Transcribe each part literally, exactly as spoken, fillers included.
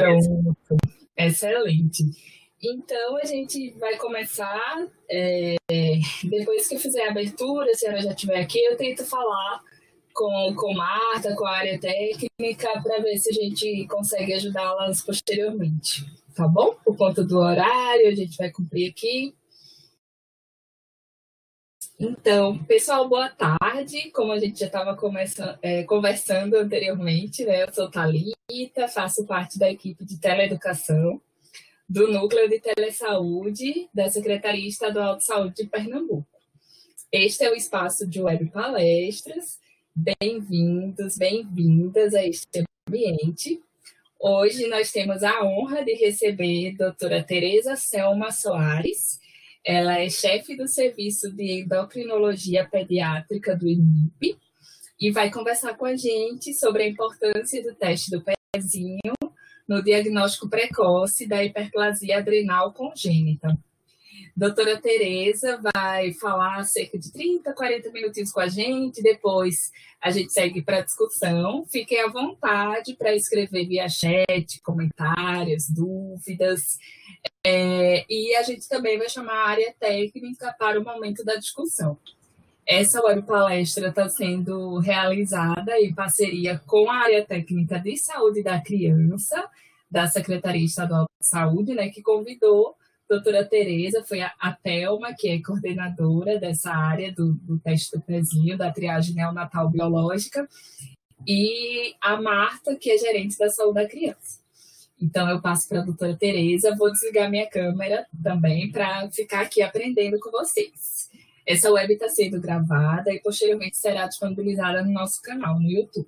Pronto, excelente. Então, a gente vai começar, é, depois que eu fizer a abertura, se ela já estiver aqui, eu tento falar com, com Marta, com a área técnica, para ver se a gente consegue ajudá-las posteriormente, tá bom? Por conta do horário, a gente vai cumprir aqui. Então, pessoal, boa tarde. Como a gente já estava é, conversando anteriormente, né? Eu sou Thalita, faço parte da equipe de teleeducação do Núcleo de Telesaúde da Secretaria Estadual de Saúde de Pernambuco. Este é o espaço de web palestras. Bem-vindos, bem-vindas a este ambiente. Hoje nós temos a honra de receber a doutora Tereza Selma Soares. Ela é chefe do Serviço de Endocrinologia Pediátrica do I N I P e vai conversar com a gente sobre a importância do teste do pezinho no diagnóstico precoce da hiperplasia adrenal congênita. Doutora Tereza vai falar cerca de trinta, quarenta minutinhos com a gente, depois a gente segue para a discussão. Fiquem à vontade para escrever via chat, comentários, dúvidas. É, e a gente também vai chamar a área técnica para o momento da discussão. Essa web palestra está sendo realizada em parceria com a área técnica de saúde da criança, da Secretaria Estadual de Saúde, né, que convidou a doutora Tereza, foi a, a Thelma, que é coordenadora dessa área do, do teste do pezinho, da triagem neonatal biológica, e a Marta, que é gerente da saúde da criança. Então, eu passo para a doutora Tereza, vou desligar minha câmera também para ficar aqui aprendendo com vocês. Essa web está sendo gravada e posteriormente será disponibilizada no nosso canal, no YouTube.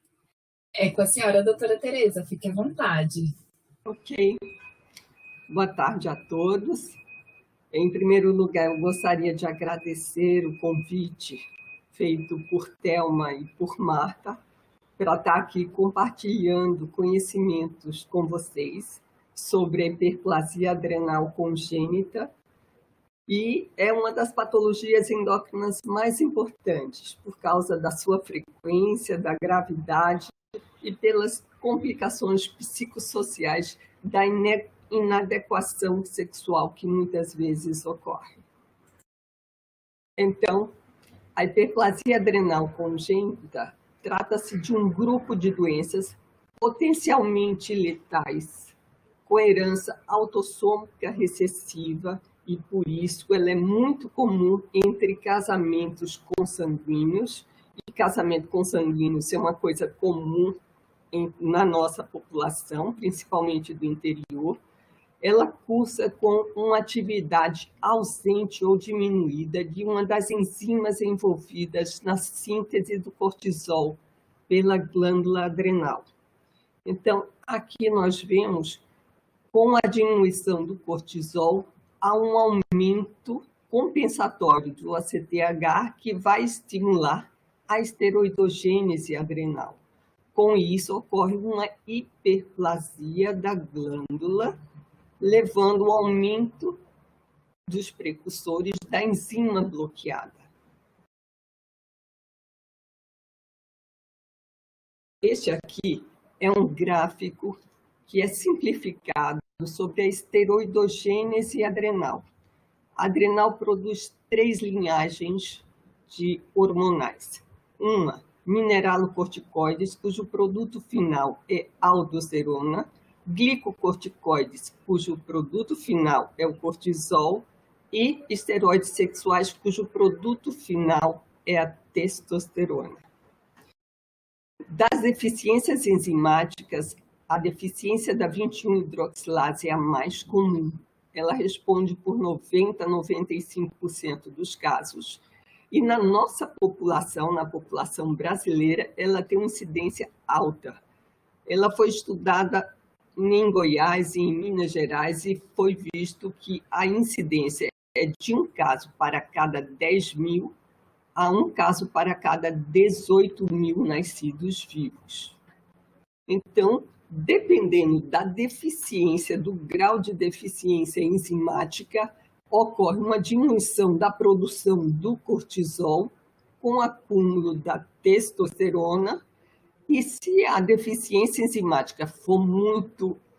É com a senhora, doutora Tereza, fique à vontade. Ok. Boa tarde a todos. Em primeiro lugar, eu gostaria de agradecer o convite feito por Thelma e por Marta para estar aqui compartilhando conhecimentos com vocês sobre a hiperplasia adrenal congênita, e é uma das patologias endócrinas mais importantes por causa da sua frequência, da gravidade e pelas complicações psicossociais da inadequação sexual que muitas vezes ocorre. Então, a hiperplasia adrenal congênita trata-se de um grupo de doenças potencialmente letais, com herança autossômica recessiva, e por isso ela é muito comum entre casamentos consanguíneos, e casamento consanguíneo é uma coisa comum em, na nossa população, principalmente do interior. Ela cursa com uma atividade ausente ou diminuída de uma das enzimas envolvidas na síntese do cortisol pela glândula adrenal. Então, aqui nós vemos, com a diminuição do cortisol, há um aumento compensatório do A C T H que vai estimular a esteroidogênese adrenal. Com isso, ocorre uma hiperplasia da glândula, levando ao aumento dos precursores da enzima bloqueada. Este aqui é um gráfico que é simplificado sobre a esteroidogênese adrenal. A adrenal produz três linhagens de hormonais. Uma, mineralocorticoides, cujo produto final é aldosterona, glicocorticoides, cujo produto final é o cortisol, e esteroides sexuais, cujo produto final é a testosterona. Das deficiências enzimáticas, a deficiência da vinte e um hidroxilase é a mais comum. Ela responde por noventa a noventa e cinco por cento dos casos. E na nossa população, na população brasileira, ela tem uma incidência alta. Ela foi estudada em Goiás e em Minas Gerais e foi visto que a incidência é de um caso para cada dez mil a um caso para cada dezoito mil nascidos vivos. Então, dependendo da deficiência, do grau de deficiência enzimática, ocorre uma diminuição da produção do cortisol com acúmulo da testosterona, e se a deficiência enzimática for muito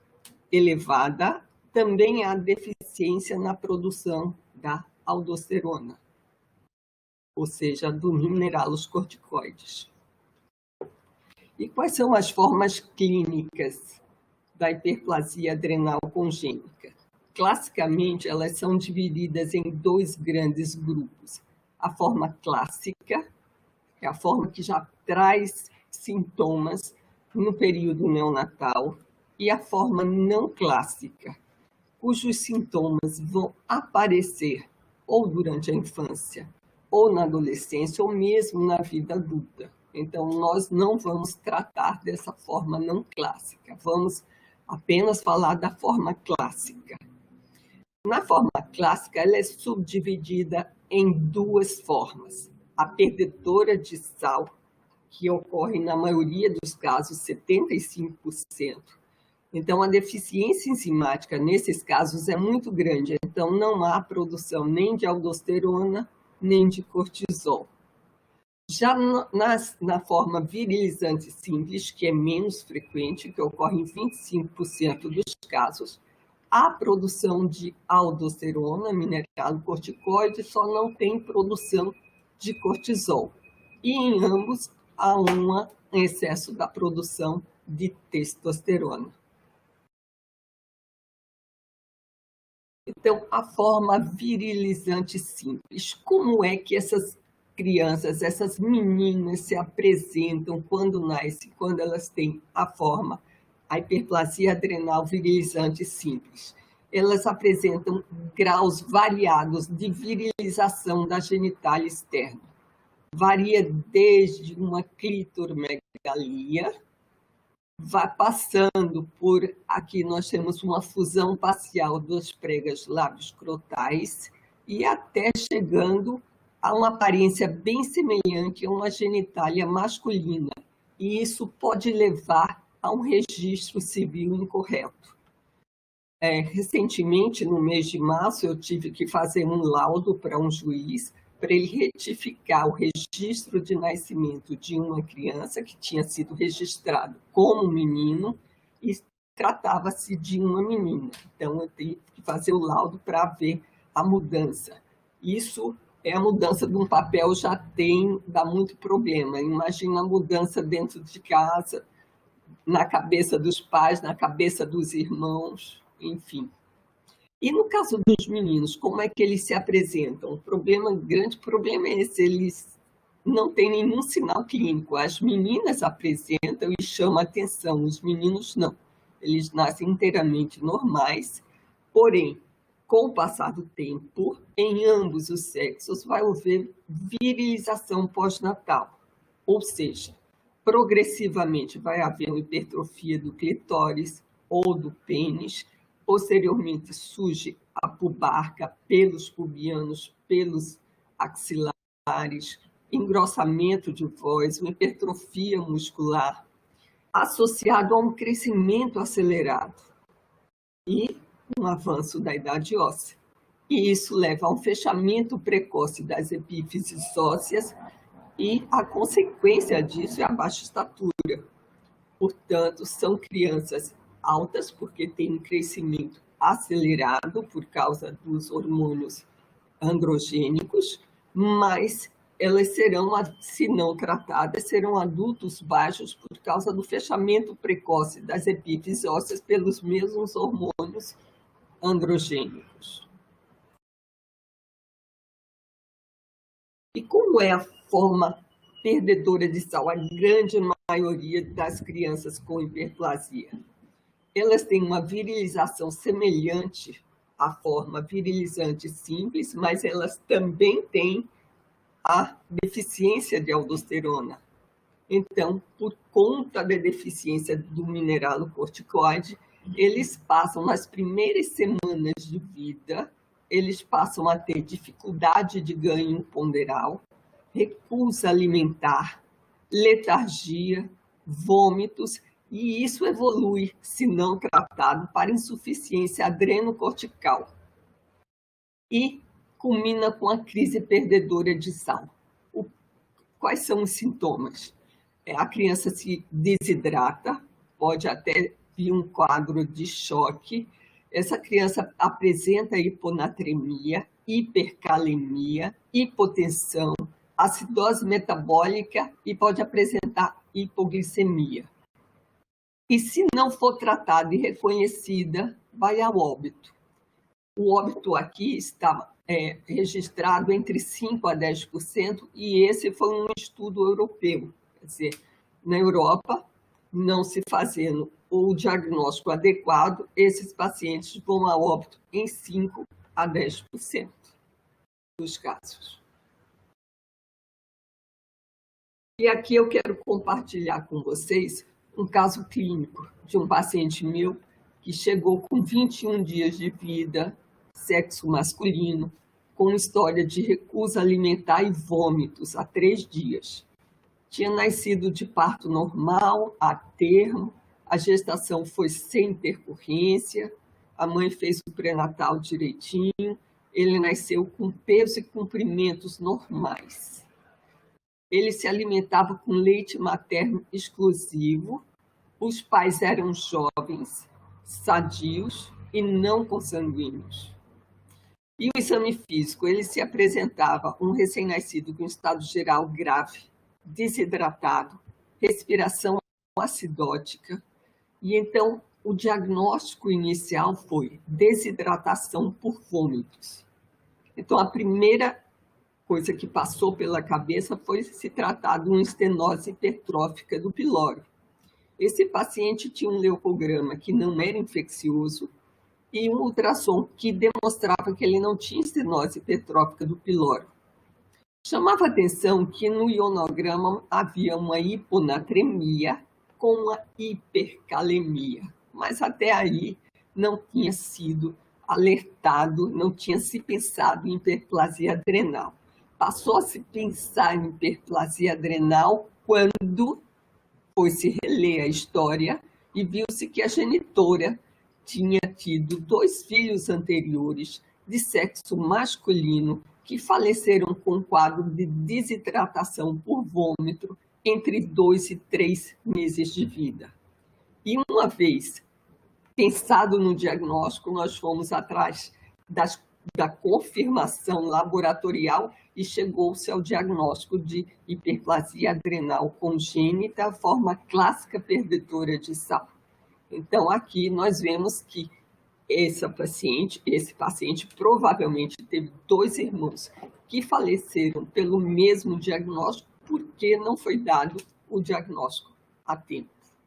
elevada, também há deficiência na produção da aldosterona, ou seja, do mineral, os corticoides. E quais são as formas clínicas da hiperplasia adrenal congênita? Classicamente, elas são divididas em dois grandes grupos. A forma clássica, é a forma que já traz sintomas no período neonatal, e a forma não clássica, cujos sintomas vão aparecer ou durante a infância, ou na adolescência, ou mesmo na vida adulta. Então, nós não vamos tratar dessa forma não clássica, vamos apenas falar da forma clássica. Na forma clássica, ela é subdividida em duas formas. A perdedora de sal, que ocorre na maioria dos casos, setenta e cinco por cento. Então, a deficiência enzimática nesses casos é muito grande. Então, não há produção nem de aldosterona, nem de cortisol. Já na, na forma virilizante simples, que é menos frequente, que ocorre em vinte e cinco por cento dos casos, há produção de aldosterona, mineral corticoide, só não tem produção de cortisol. E em ambos há um excesso da produção de testosterona. Então, a forma virilizante simples, como é que essas crianças, essas meninas se apresentam quando nascem, quando elas têm a forma, a hiperplasia adrenal virilizante simples? Elas apresentam graus variados de virilização da genitália externa. Varia desde uma clitoromegalia, vai passando por, aqui nós temos uma fusão facial dos pregas lábios crotais, e até chegando a uma aparência bem semelhante a uma genitália masculina. E isso pode levar a um registro civil incorreto. É, recentemente, no mês de março, eu tive que fazer um laudo para um juiz para ele retificar o registro de nascimento de uma criança que tinha sido registrado como menino e tratava-se de uma menina. Então, eu tive que fazer o laudo para ver a mudança. Isso é a mudança de um papel, já tem, dá muito problema. Imagina a mudança dentro de casa, na cabeça dos pais, na cabeça dos irmãos, enfim. E no caso dos meninos, como é que eles se apresentam? O problema, o grande problema é esse, eles não têm nenhum sinal clínico. As meninas apresentam e chamam a atenção, os meninos não. Eles nascem inteiramente normais, porém, com o passar do tempo, em ambos os sexos, vai haver virilização pós-natal. Ou seja, progressivamente vai haver uma hipertrofia do clitóris ou do pênis. Posteriormente surge a pubarca, pelos pubianos, pelos axilares, engrossamento de voz, uma hipertrofia muscular, associado a um crescimento acelerado e um avanço da idade óssea. E isso leva a um fechamento precoce das epífises ósseas e a consequência disso é a baixa estatura. Portanto, são crianças altas, porque tem um crescimento acelerado por causa dos hormônios androgênicos, mas elas serão, se não tratadas, serão adultos baixos por causa do fechamento precoce das epífises ósseas pelos mesmos hormônios androgênicos. E como é a forma perdedora de sal? A grande maioria das crianças com hiperplasia, elas têm uma virilização semelhante à forma virilizante simples, mas elas também têm a deficiência de aldosterona. Então, por conta da deficiência do mineral corticoide, eles passam, nas primeiras semanas de vida, eles passam a ter dificuldade de ganho ponderal, recusa alimentar, letargia, vômitos, e isso evolui, se não tratado, para insuficiência adrenocortical. E culmina com a crise perdedora de sal. O, quais são os sintomas? É, a criança se desidrata, pode até vi um quadro de choque. Essa criança apresenta hiponatremia, hipercalemia, hipotensão, acidose metabólica e pode apresentar hipoglicemia. E se não for tratada e reconhecida, vai ao óbito. O óbito aqui está é, registrado entre cinco a dez por cento e esse foi um estudo europeu. Quer dizer, na Europa, não se fazendo o diagnóstico adequado, esses pacientes vão a óbito em cinco a dez por cento dos casos. E aqui eu quero compartilhar com vocês um caso clínico de um paciente meu que chegou com vinte e um dias de vida, sexo masculino, com história de recusa alimentar e vômitos há três dias. Tinha nascido de parto normal, a termo, a gestação foi sem intercorrência, a mãe fez o pré-natal direitinho, ele nasceu com peso e comprimentos normais. Ele se alimentava com leite materno exclusivo, os pais eram jovens, sadios e não consanguíneos. E o exame físico, ele se apresentava um recém-nascido com estado geral grave, desidratado, respiração acidótica, e então o diagnóstico inicial foi desidratação por vômitos. Então a primeira coisa que passou pela cabeça foi se tratar de uma estenose hipertrófica do pilório. Esse paciente tinha um leucograma que não era infeccioso e um ultrassom que demonstrava que ele não tinha estenose hipertrófica do pilório. Chamava atenção que no ionograma havia uma hiponatremia com uma hipercalemia, mas até aí não tinha sido alertado, não tinha se pensado em hiperplasia adrenal. Passou a se pensar em hiperplasia adrenal quando foi se reler a história e viu-se que a genitora tinha tido dois filhos anteriores de sexo masculino que faleceram com quadro de desidratação por vômito entre dois e três meses de vida. E uma vez pensado no diagnóstico, nós fomos atrás das, da confirmação laboratorial e chegou-se ao diagnóstico de hiperplasia adrenal congênita, a forma clássica perdetora de sal. Então, aqui nós vemos que essa paciente, esse paciente provavelmente teve dois irmãos que faleceram pelo mesmo diagnóstico porque não foi dado o diagnóstico a tempo.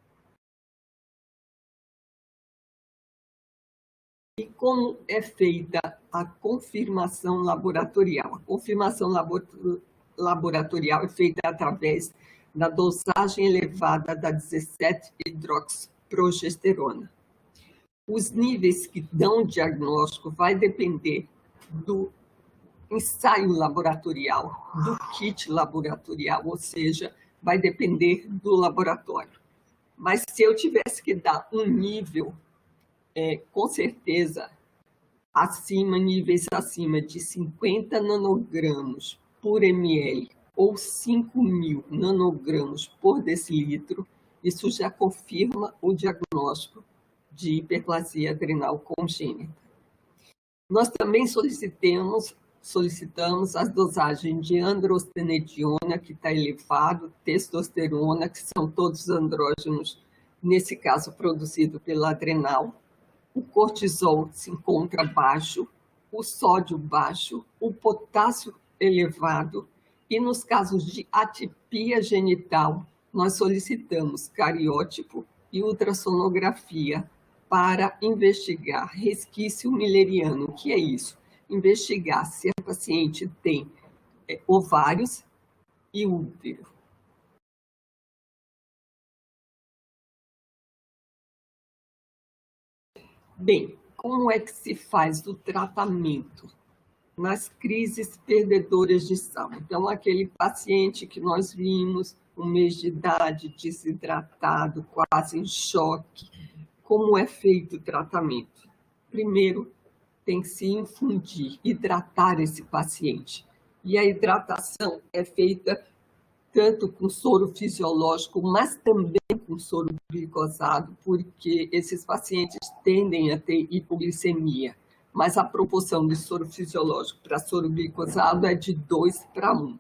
E como é feita a confirmação laboratorial? A confirmação laboratorial é feita através da dosagem elevada da dezessete hidroxiprogesterona. Os níveis que dão o diagnóstico vai depender do ensaio laboratorial, do kit laboratorial, ou seja, vai depender do laboratório. Mas se eu tivesse que dar um nível, é, com certeza, acima, níveis acima de cinquenta nanogramas por ml ou cinco mil nanogramas por decilitro, isso já confirma o diagnóstico de hiperplasia adrenal congênita. Nós também solicitamos, solicitamos as dosagens de androstenediona, que está elevado, testosterona, que são todos andrógenos, nesse caso produzido pela adrenal. O cortisol se encontra baixo, o sódio baixo, o potássio elevado, e nos casos de atipia genital, nós solicitamos cariótipo e ultrassonografia para investigar resquício milleriano. O que é isso? Investigar se a paciente tem é, ovários e útero. Bem, como é que se faz o tratamento nas crises perdedoras de sal? Então, aquele paciente que nós vimos, um mês de idade, desidratado, quase em choque, como é feito o tratamento? Primeiro, tem que se infundir, hidratar esse paciente. E a hidratação é feita tanto com soro fisiológico, mas também com soro glicosado, porque esses pacientes tendem a ter hipoglicemia, mas a proporção de soro fisiológico para soro glicosado é de dois para um.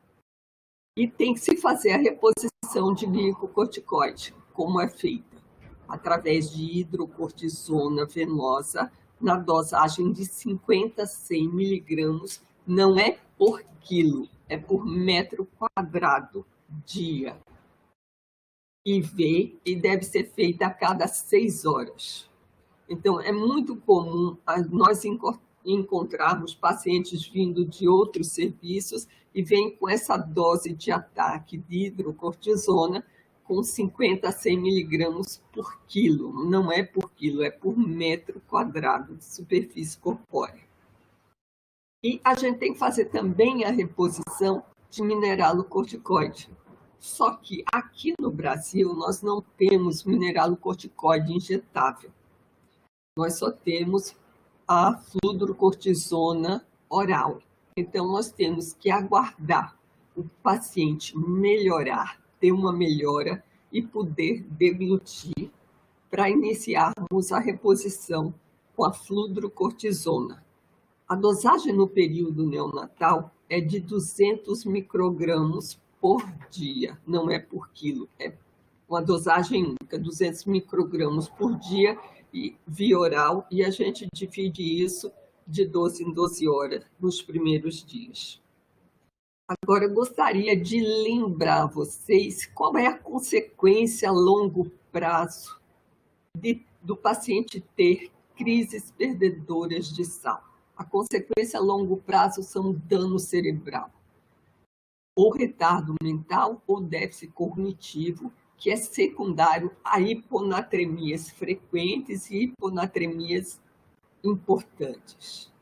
E tem que se fazer a reposição de glicocorticoide, como é feita? Através de hidrocortisona venosa, na dosagem de cinquenta a cem miligramas, não é por quilo, é por metro quadrado dia. I V, e deve ser feita a cada seis horas. Então, é muito comum nós encontrarmos pacientes vindo de outros serviços e vêm com essa dose de ataque de hidrocortisona com cinquenta a cem miligramas por quilo. Não é por quilo, é por metro quadrado de superfície corpórea. E a gente tem que fazer também a reposição de mineralocorticoide. Só que aqui no Brasil nós não temos mineralocorticoide injetável. Nós só temos a fludrocortisona oral. Então, nós temos que aguardar o paciente melhorar, ter uma melhora e poder deglutir para iniciarmos a reposição com a fludrocortisona. A dosagem no período neonatal é de duzentos microgramas por dia, não é por quilo, é uma dosagem única, duzentos microgramas por dia e via oral, e a gente divide isso de doze em doze horas nos primeiros dias. Agora, eu gostaria de lembrar a vocês qual é a consequência a longo prazo de, do paciente ter crises perdedoras de sal. A consequência a longo prazo são dano cerebral, ou retardo mental ou déficit cognitivo, que é secundário a hiponatremias frequentes e hiponatremias importantes.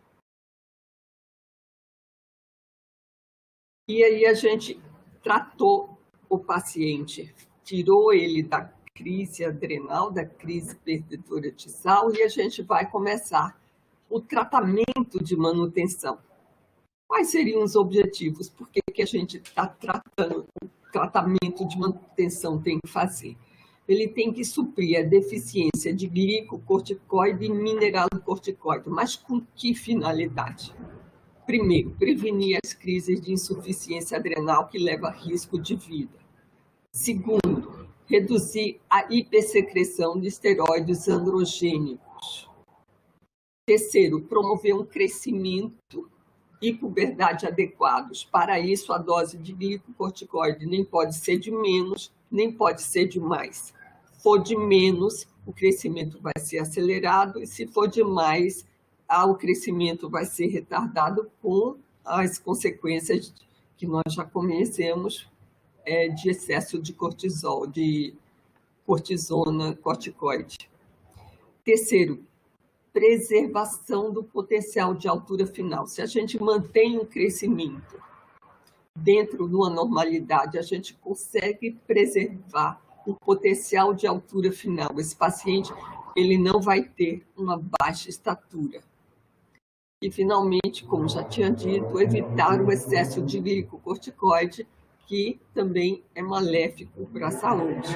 E aí a gente tratou o paciente, tirou ele da crise adrenal, da crise perdedora de sal, e a gente vai começar o tratamento de manutenção. Quais seriam os objetivos? Por que que a gente está tratando, o tratamento de manutenção tem que fazer? Ele tem que suprir a deficiência de glicocorticoide e mineralocorticoide, mas com que finalidade? Primeiro, prevenir as crises de insuficiência adrenal que leva a risco de vida. Segundo, reduzir a hipersecreção de esteroides androgênicos. Terceiro, promover um crescimento e puberdade adequados. Para isso, a dose de glicocorticoide nem pode ser de menos, nem pode ser de mais. Se for de menos, o crescimento vai ser acelerado, e se for de mais, o crescimento vai ser retardado com as consequências que nós já conhecemos é, de excesso de cortisol, de cortisona, corticoide. Terceiro, preservação do potencial de altura final. Se a gente mantém um crescimento dentro de uma normalidade, a gente consegue preservar o potencial de altura final. Esse paciente ele não vai ter uma baixa estatura. E, finalmente, como já tinha dito, evitar o excesso de glicocorticoide, que também é maléfico para a saúde.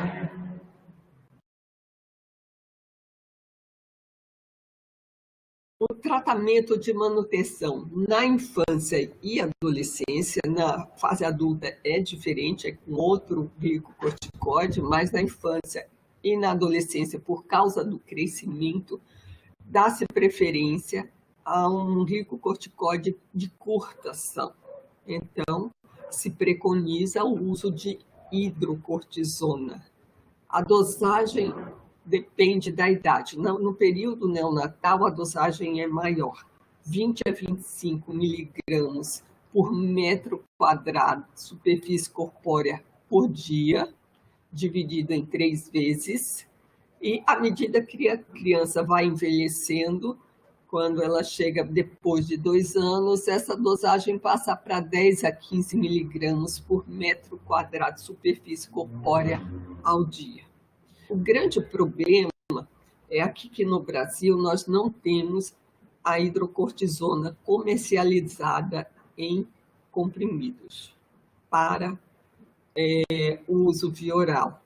O tratamento de manutenção na infância e adolescência, na fase adulta é diferente, é com outro glicocorticoide, mas na infância e na adolescência, por causa do crescimento, dá-se preferência a um glicocorticoide de curta ação. Então, se preconiza o uso de hidrocortisona. A dosagem depende da idade. No período neonatal, a dosagem é maior, vinte a vinte e cinco miligramas por metro quadrado de superfície corpórea por dia, dividido em três vezes. E à medida que a criança vai envelhecendo, quando ela chega depois de dois anos, essa dosagem passa para dez a quinze miligramas por metro quadrado de superfície corpórea ao dia. O grande problema é aqui que no Brasil nós não temos a hidrocortisona comercializada em comprimidos para é, uso via oral.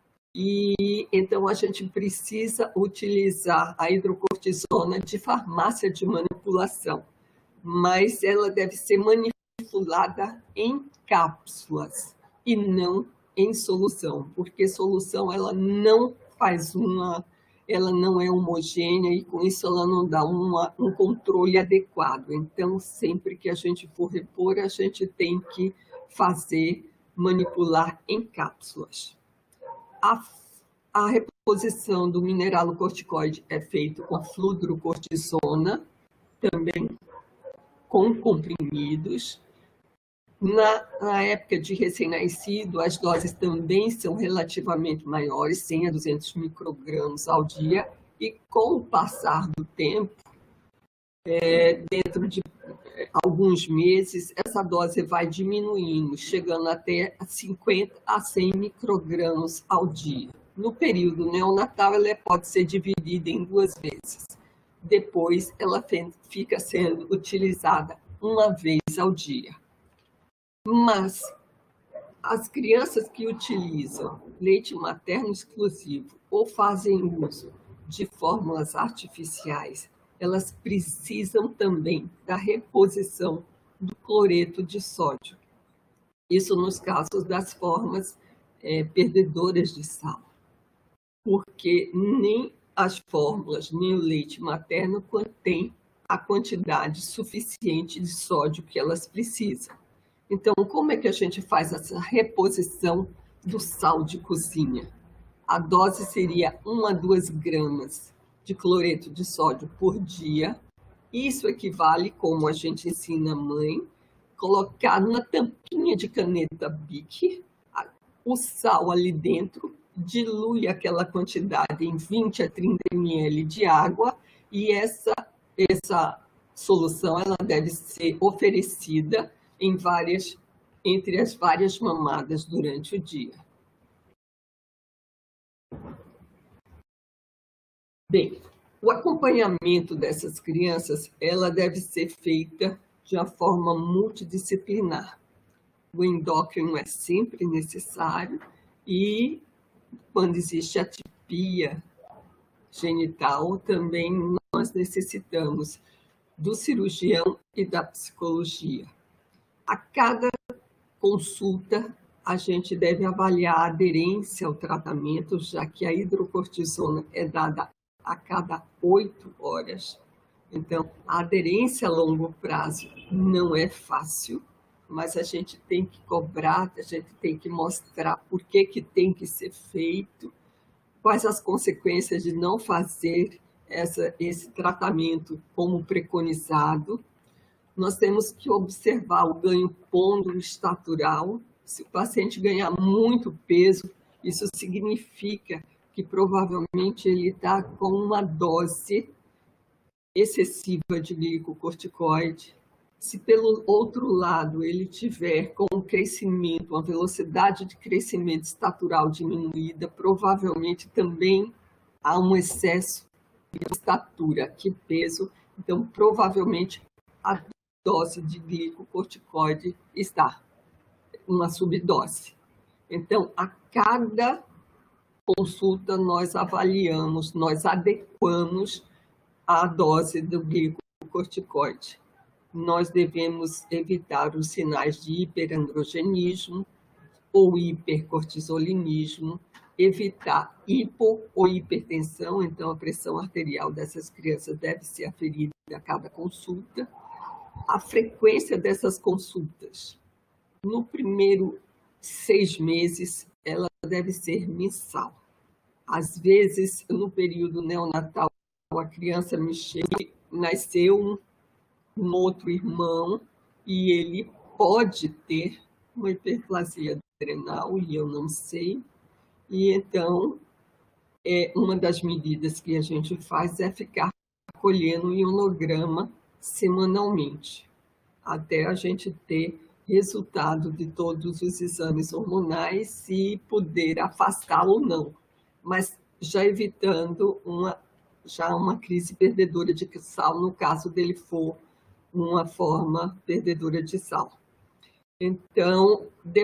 E então a gente precisa utilizar a hidrocortisona de farmácia de manipulação, mas ela deve ser manipulada em cápsulas e não em solução, porque solução ela não faz uma, ela não é homogênea e com isso ela não dá uma, um controle adequado. Então, sempre que a gente for repor, a gente tem que fazer, manipular em cápsulas. A, a reposição do mineralocorticoide é feita com fludrocortisona, também com comprimidos. Na, na época de recém-nascido, as doses também são relativamente maiores, cem a duzentos microgramas ao dia, e com o passar do tempo, é, dentro de alguns meses, essa dose vai diminuindo, chegando até cinquenta a cem microgramas ao dia. No período neonatal, ela pode ser dividida em duas vezes. Depois, ela fica sendo utilizada uma vez ao dia. Mas as crianças que utilizam leite materno exclusivo ou fazem uso de fórmulas artificiais, elas precisam também da reposição do cloreto de sódio. Isso nos casos das formas é, perdedoras de sal, porque nem as fórmulas, nem o leite materno contém a quantidade suficiente de sódio que elas precisam. Então, como é que a gente faz essa reposição do sal de cozinha? A dose seria um a duas gramas de cloreto de sódio por dia. Isso equivale, como a gente ensina a mãe, colocar numa tampinha de caneta Bic o sal ali dentro, dilui aquela quantidade em vinte a trinta mililitros de água e essa, essa solução ela deve ser oferecida em várias, entre as várias mamadas durante o dia. Bem, o acompanhamento dessas crianças, ela deve ser feita de uma forma multidisciplinar. O endócrino é sempre necessário e, quando existe atipia genital, também nós necessitamos do cirurgião e da psicologia. A cada consulta, a gente deve avaliar a aderência ao tratamento, já que a hidrocortisona é dada a cada oito horas. Então, a aderência a longo prazo não é fácil, mas a gente tem que cobrar, a gente tem que mostrar por que que tem que ser feito, quais as consequências de não fazer essa, esse tratamento como preconizado. Nós temos que observar o ganho ponderostatural. Se o paciente ganhar muito peso, isso significa que provavelmente ele está com uma dose excessiva de glicocorticoide. Se pelo outro lado ele tiver com um crescimento, uma velocidade de crescimento estatural diminuída, provavelmente também há um excesso de estatura, que peso, então provavelmente a dose de glicocorticoide está uma subdose. Então, a cada consulta nós avaliamos, nós adequamos a dose do glicocorticoide. Nós devemos evitar os sinais de hiperandrogenismo ou hipercortisolinismo, evitar hipo ou hipertensão, então a pressão arterial dessas crianças deve ser aferida a cada consulta. A frequência dessas consultas, no primeiro seis meses, ela deve ser mensal. Às vezes, no período neonatal, a criança mexeu, nasceu um, um outro irmão e ele pode ter uma hiperplasia adrenal, e eu não sei. E então, é, uma das medidas que a gente faz é ficar colhendo o ionograma semanalmente, até a gente ter resultado de todos os exames hormonais e poder afastá-lo ou não, mas já evitando uma, já uma crise perdedora de sal, no caso dele for uma forma perdedora de sal. Então, depois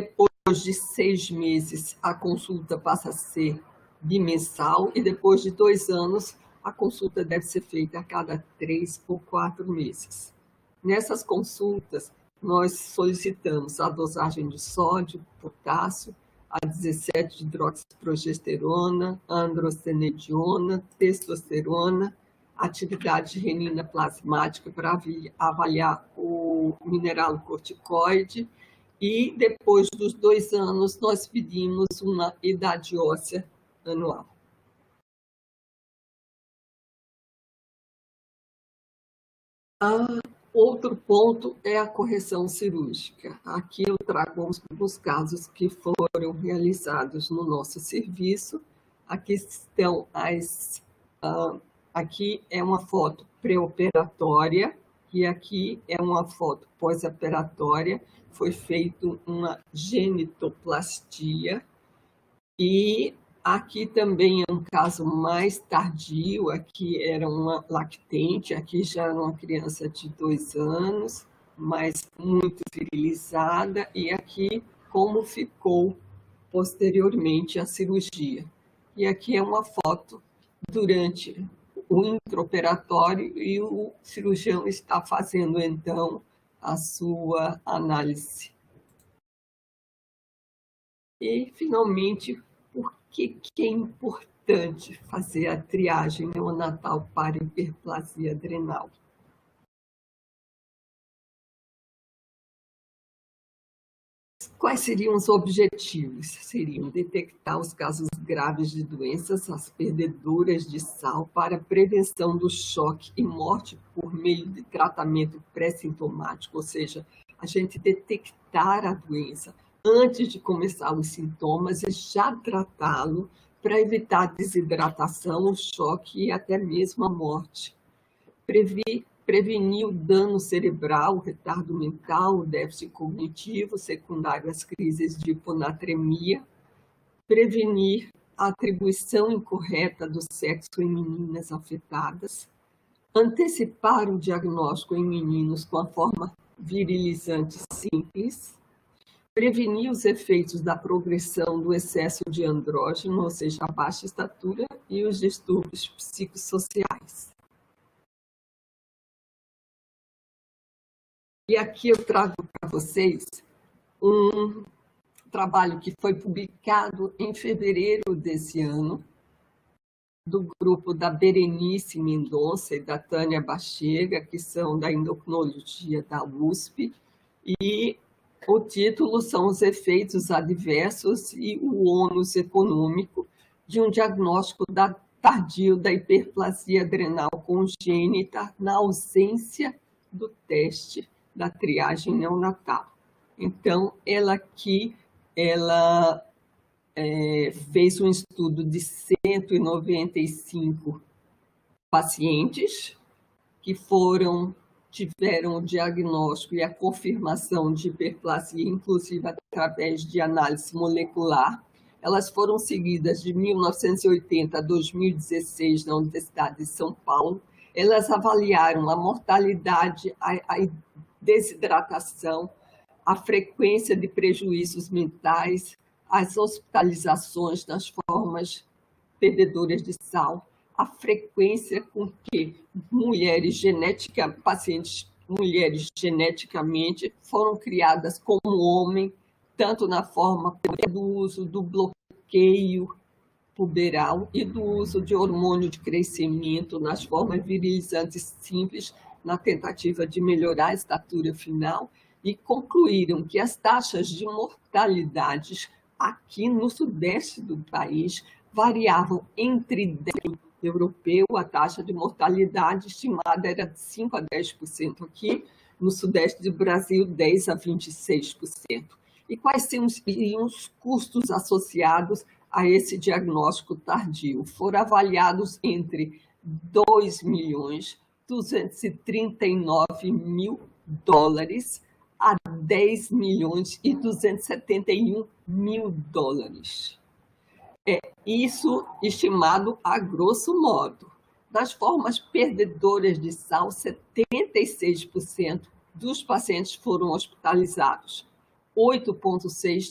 de seis meses, a consulta passa a ser bimensal e depois de dois anos, a consulta deve ser feita a cada três ou quatro meses. Nessas consultas, nós solicitamos a dosagem de sódio, potássio, a dezessete hidroxiprogesterona, androstenediona, testosterona, atividade renina plasmática para avaliar o mineral corticoide e depois dos dois anos nós pedimos uma idade óssea anual. Ah, outro ponto é a correção cirúrgica. Aqui eu trago alguns casos que foram realizados no nosso serviço. Aqui estão as... Uh, aqui é uma foto pré-operatória e aqui é uma foto pós-operatória. Foi feita uma genitoplastia e aqui também é um caso mais tardio, aqui era uma lactente, aqui já era uma criança de dois anos, mas muito virilizada, e aqui como ficou posteriormente a cirurgia. E aqui é uma foto durante o intraoperatório e o cirurgião está fazendo, então, a sua análise. E, finalmente, por que, que é importante fazer a triagem neonatal para hiperplasia adrenal? Quais seriam os objetivos? Seriam detectar os casos graves de doenças, as perdedoras de sal, para prevenção do choque e morte por meio de tratamento pré-sintomático, ou seja, a gente detectar a doença antes de começar os sintomas e já tratá-lo para evitar a desidratação, o choque e até mesmo a morte. Previ Prevenir o dano cerebral, o retardo mental, o déficit cognitivo secundário às crises de hiponatremia. Prevenir a atribuição incorreta do sexo em meninas afetadas. Antecipar o diagnóstico em meninos com a forma virilizante simples. Prevenir os efeitos da progressão do excesso de andrógeno, ou seja, a baixa estatura, e os distúrbios psicossociais. E aqui eu trago para vocês um trabalho que foi publicado em fevereiro desse ano, do grupo da Berenice Mendonça e da Tânia Bachega, que são da endocrinologia da U S P, e o título são os efeitos adversos e o ônus econômico de um diagnóstico da, tardio da hiperplasia adrenal congênita na ausência do teste da triagem neonatal. Então, ela aqui, ela é, fez um estudo de cento e noventa e cinco pacientes que foram, tiveram o diagnóstico e a confirmação de hiperplasia, inclusive através de análise molecular. Elas foram seguidas de mil novecentos e oitenta a dois mil e dezesseis na Universidade de São Paulo. Elas avaliaram a mortalidade, a, a desidratação, a frequência de prejuízos mentais, as hospitalizações nas formas perdedoras de sal, a frequência com que mulheres genética, pacientes mulheres geneticamente foram criadas como homem, tanto na forma do uso do bloqueio puberal e do uso de hormônio de crescimento nas formas virilizantes simples, na tentativa de melhorar a estatura final, e concluíram que as taxas de mortalidade aqui no sudeste do país variavam entre dez europeu, a taxa de mortalidade estimada era de cinco a dez por cento aqui, no sudeste do Brasil, dez a vinte e seis por cento. E quais seriam os custos associados a esse diagnóstico tardio? Foram avaliados entre dois milhões duzentos e trinta e nove mil dólares a dez milhões e duzentos e setenta e um mil dólares. É isso estimado a grosso modo. Das formas perdedoras de sal, setenta e seis por cento dos pacientes foram hospitalizados. oito vírgula seis por cento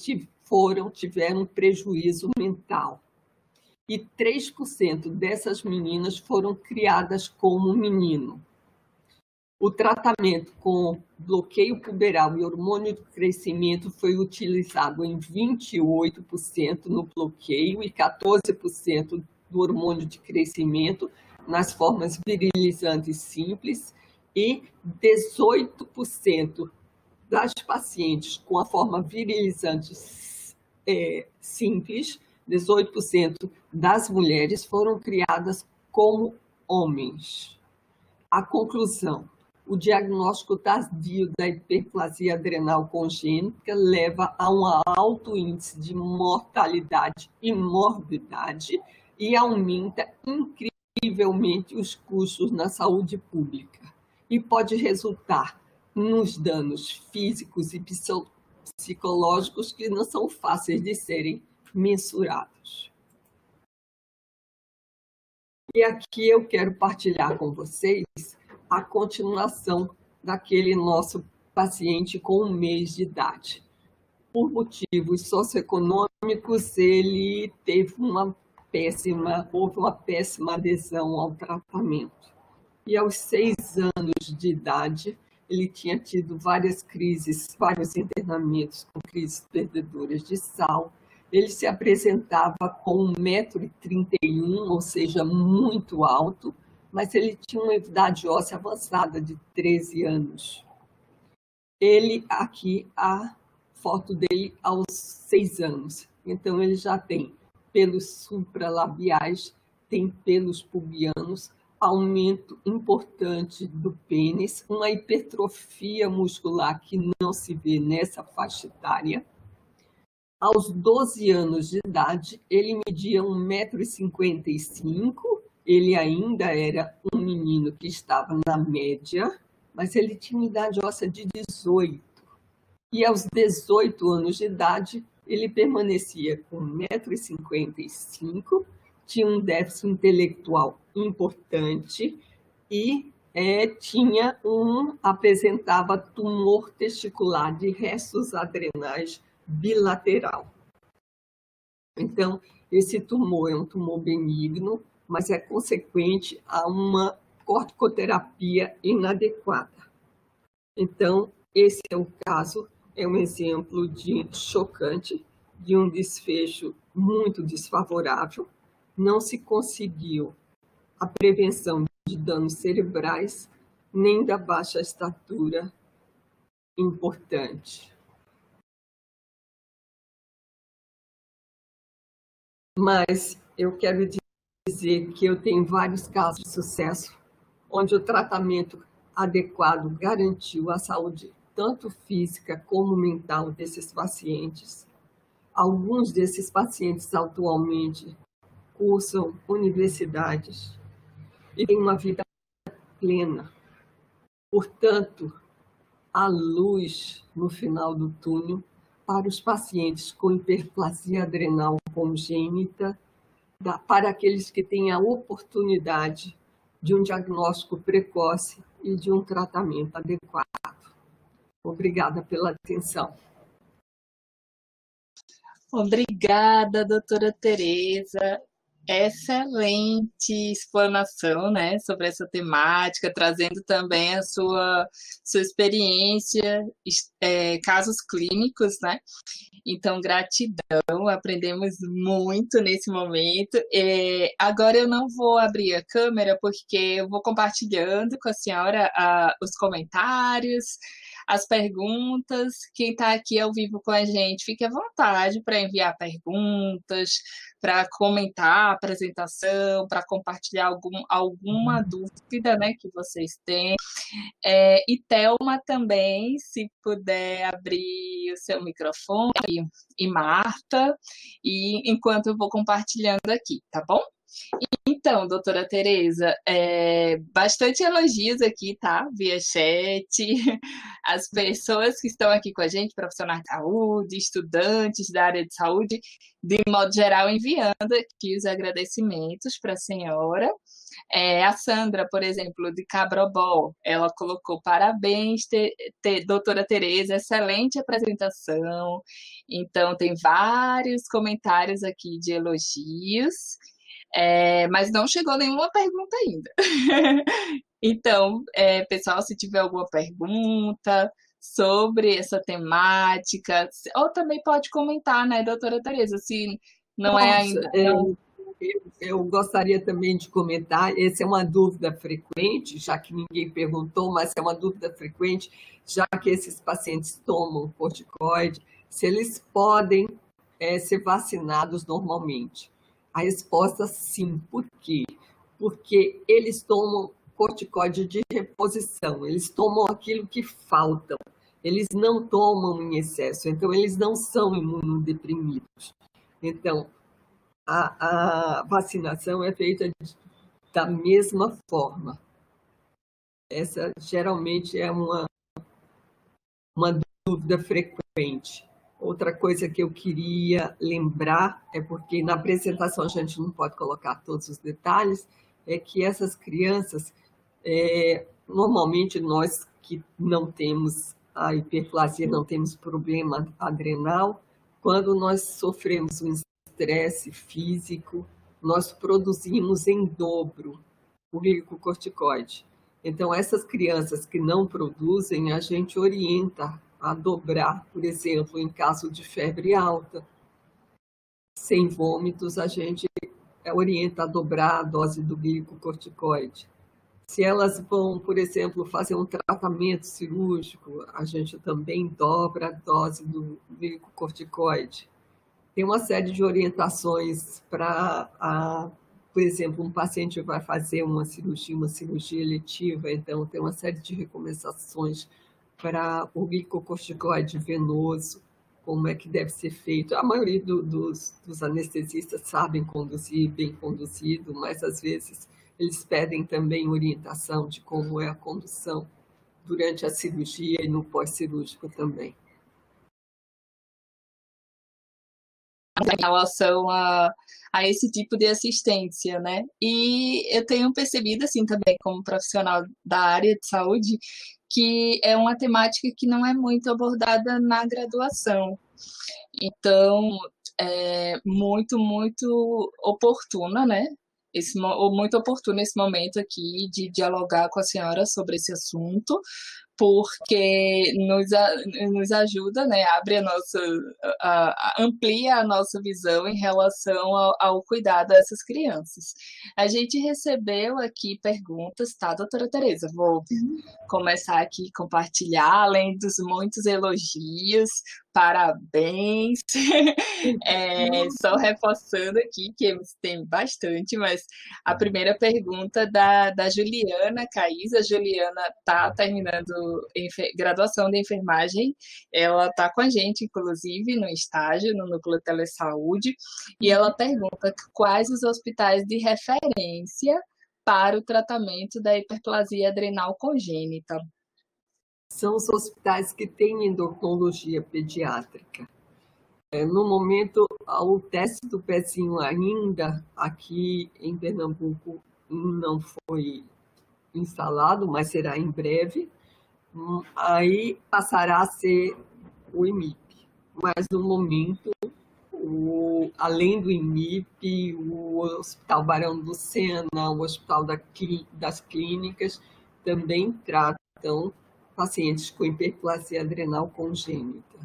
foram, tiveram prejuízo mental. E três por cento dessas meninas foram criadas como menino. O tratamento com bloqueio puberal e hormônio do crescimento foi utilizado em vinte e oito por cento no bloqueio e quatorze por cento do hormônio de crescimento nas formas virilizantes simples e dezoito por cento das pacientes com a forma virilizante é, simples, dezoito por cento das mulheres foram criadas como homens. A conclusão: o diagnóstico tardio da hiperplasia adrenal congênita leva a um alto índice de mortalidade e morbidade e aumenta incrivelmente os custos na saúde pública e pode resultar nos danos físicos e psicológicos que não são fáceis de serem mensurados. E aqui eu quero partilhar com vocês a continuação daquele nosso paciente com um mês de idade. Por motivos socioeconômicos, ele teve uma péssima, houve uma péssima adesão ao tratamento. E aos seis anos de idade, ele tinha tido várias crises, vários internamentos com crises perdedoras de sal. Ele se apresentava com um metro e trinta e um, ou seja, muito alto, mas ele tinha uma idade óssea avançada de treze anos. Ele, aqui, a foto dele aos seis anos. Então, ele já tem pelos supralabiais, tem pelos pubianos, aumento importante do pênis, uma hipertrofia muscular que não se vê nessa faixa etária. Aos doze anos de idade, ele media um metro e cinquenta e cinco, ele ainda era um menino que estava na média, mas ele tinha uma idade óssea de dezoito. E aos dezoito anos de idade, ele permanecia com um metro e cinquenta e cinco, tinha um déficit intelectual importante e é, tinha um, apresentava tumor testicular de restos adrenais bilateral. Então, esse tumor é um tumor benigno, mas é consequente a uma corticoterapia inadequada. Então, esse é o caso, é um exemplo de chocante, de um desfecho muito desfavorável. Não se conseguiu a prevenção de danos cerebrais, nem da baixa estatura importante. Mas eu quero dizer que eu tenho vários casos de sucesso, onde o tratamento adequado garantiu a saúde tanto física como mental desses pacientes. Alguns desses pacientes atualmente cursam universidades e têm uma vida plena. Portanto, há luz no final do túnel para os pacientes com hiperplasia adrenal congênita, para aqueles que têm a oportunidade de um diagnóstico precoce e de um tratamento adequado. Obrigada pela atenção. Obrigada, doutora Tereza. Excelente explanação, né, sobre essa temática, trazendo também a sua, sua experiência, é, casos clínicos, né? Então, gratidão, aprendemos muito nesse momento. É, agora eu não vou abrir a câmera, porque eu vou compartilhando com a senhora a, os comentários, as perguntas. Quem está aqui ao vivo com a gente, fique à vontade para enviar perguntas, para comentar a apresentação, para compartilhar algum, alguma dúvida, né, que vocês têm. É, e Thelma também, se puder abrir o seu microfone, e Marta, e enquanto eu vou compartilhando aqui, tá bom? Então, doutora Tereza, é, bastante elogios aqui, tá? Via chat, as pessoas que estão aqui com a gente, profissionais de saúde, estudantes da área de saúde, de modo geral, enviando aqui os agradecimentos para a senhora. É, a Sandra, por exemplo, de Cabrobó, ela colocou parabéns, te, te, doutora Tereza, excelente apresentação. Então, tem vários comentários aqui de elogios, é, mas não chegou nenhuma pergunta ainda. Então, é, pessoal, se tiver alguma pergunta sobre essa temática, ou também pode comentar, né, doutora Tereza, se não é Posso, ainda... é, Não... eu, eu gostaria também de comentar, essa é uma dúvida frequente, já que ninguém perguntou, mas é uma dúvida frequente, já que esses pacientes tomam corticoide, se eles podem é, ser vacinados normalmente. A resposta sim. Por quê? Porque eles tomam corticoide de reposição, eles tomam aquilo que faltam, eles não tomam em excesso, então eles não são imunodeprimidos. Então, a, a vacinação é feita de, da mesma forma. Essa geralmente é uma, uma dúvida frequente. Outra coisa que eu queria lembrar, é porque na apresentação a gente não pode colocar todos os detalhes, é que essas crianças, é, normalmente nós que não temos a hiperplasia, não temos problema adrenal, quando nós sofremos um estresse físico, nós produzimos em dobro o glicocorticoide. Então, essas crianças que não produzem, a gente orienta a dobrar, por exemplo, em caso de febre alta, sem vômitos, a gente orienta a dobrar a dose do glicocorticoide. Se elas vão, por exemplo, fazer um tratamento cirúrgico, a gente também dobra a dose do glicocorticoide. Tem uma série de orientações para, por exemplo, um paciente vai fazer uma cirurgia, uma cirurgia eletiva, então tem uma série de recomendações para o glicocorticoide venoso, como é que deve ser feito. A maioria do, dos, dos anestesistas sabem conduzir, bem conduzido, mas às vezes eles pedem também orientação de como é a condução durante a cirurgia e no pós-cirúrgico também. Em relação a, a esse tipo de assistência, né? E eu tenho percebido, assim, também como profissional da área de saúde, que é uma temática que não é muito abordada na graduação. Então, é muito, muito oportuna, né? Esse, muito oportuno esse momento aqui de dialogar com a senhora sobre esse assunto, porque nos, nos ajuda, né, abre a nossa, a, a, amplia a nossa visão em relação ao, ao cuidado dessas crianças. A gente recebeu aqui perguntas, tá, doutora Tereza? Vou começar aqui a compartilhar, além dos muitos elogios, parabéns, é, só reforçando aqui, que tem bastante, mas a primeira pergunta da, da Juliana Caís, a Juliana está terminando graduação de enfermagem, ela está com a gente, inclusive, no estágio, no Núcleo Telesaúde, e ela pergunta quais os hospitais de referência para o tratamento da hiperplasia adrenal congênita. São os hospitais que têm endocrinologia pediátrica. No momento, o teste do pezinho ainda aqui em Pernambuco não foi instalado, mas será em breve. Aí passará a ser o I M I P. Mas no momento, o, além do I M I P, o Hospital Barão do Sena, o Hospital da, das Clínicas, também tratam pacientes com hiperplasia adrenal congênita.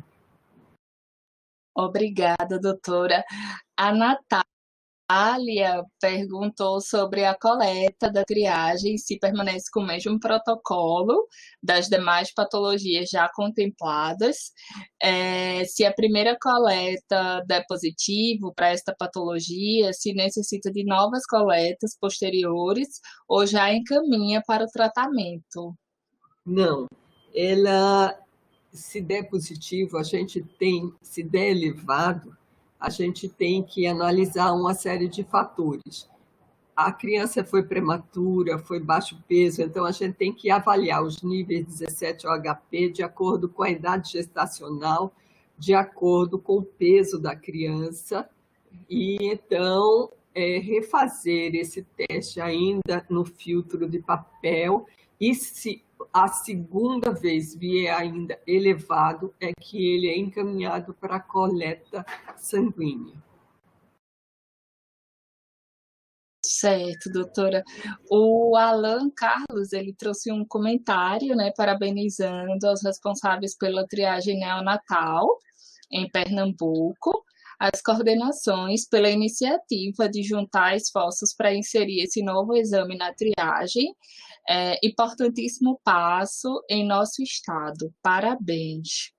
Obrigada, doutora. A Natália perguntou sobre a coleta da triagem, se permanece com o mesmo protocolo das demais patologias já contempladas, é, se a primeira coleta der positivo para esta patologia, se necessita de novas coletas posteriores ou já encaminha para o tratamento. Não, ela, se der positivo, a gente tem, se der elevado, a gente tem que analisar uma série de fatores. A criança foi prematura, foi baixo peso, então a gente tem que avaliar os níveis dezessete O H P de acordo com a idade gestacional, de acordo com o peso da criança, e então é, refazer esse teste ainda no filtro de papel, e se a segunda vez vier ainda elevado, é que ele é encaminhado para a coleta sanguínea. Certo, doutora. O Alan Carlos, ele trouxe um comentário, né, parabenizando os responsáveis pela triagem neonatal em Pernambuco, as coordenações pela iniciativa de juntar esforços para inserir esse novo exame na triagem, é, importantíssimo passo em nosso estado. Parabéns.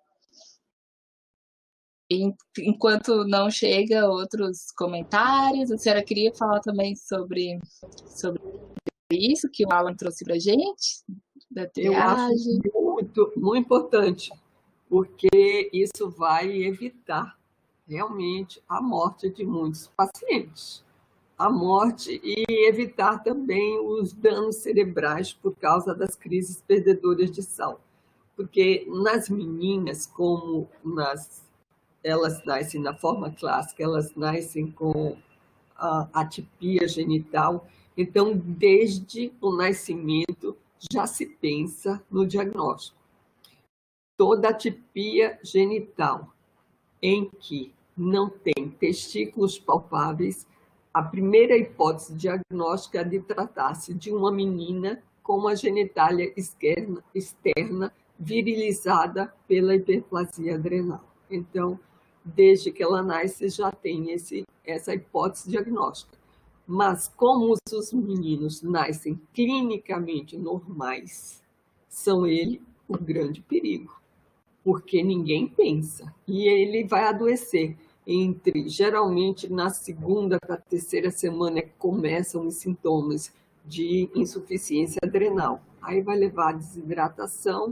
Enquanto não chega outros comentários, a senhora queria falar também sobre, sobre isso que o Alan trouxe para a gente, da triagem? Eu acho muito, muito importante, porque isso vai evitar realmente a morte de muitos pacientes, a morte, e evitar também os danos cerebrais por causa das crises perdedoras de sal. Porque nas meninas, como nas elas nascem na forma clássica, elas nascem com a atipia genital, então, desde o nascimento, já se pensa no diagnóstico. Toda atipia genital em que não tem testículos palpáveis, a primeira hipótese diagnóstica é de tratar-se de uma menina com uma genitália externa, externa virilizada pela hiperplasia adrenal. Então, desde que ela nasce, já tem esse, essa hipótese diagnóstica. Mas como os meninos nascem clinicamente normais, são ele o grande perigo, porque ninguém pensa, e ele vai adoecer. Entre, geralmente, na segunda para a terceira semana é que começam os sintomas de insuficiência adrenal. Aí vai levar a desidratação,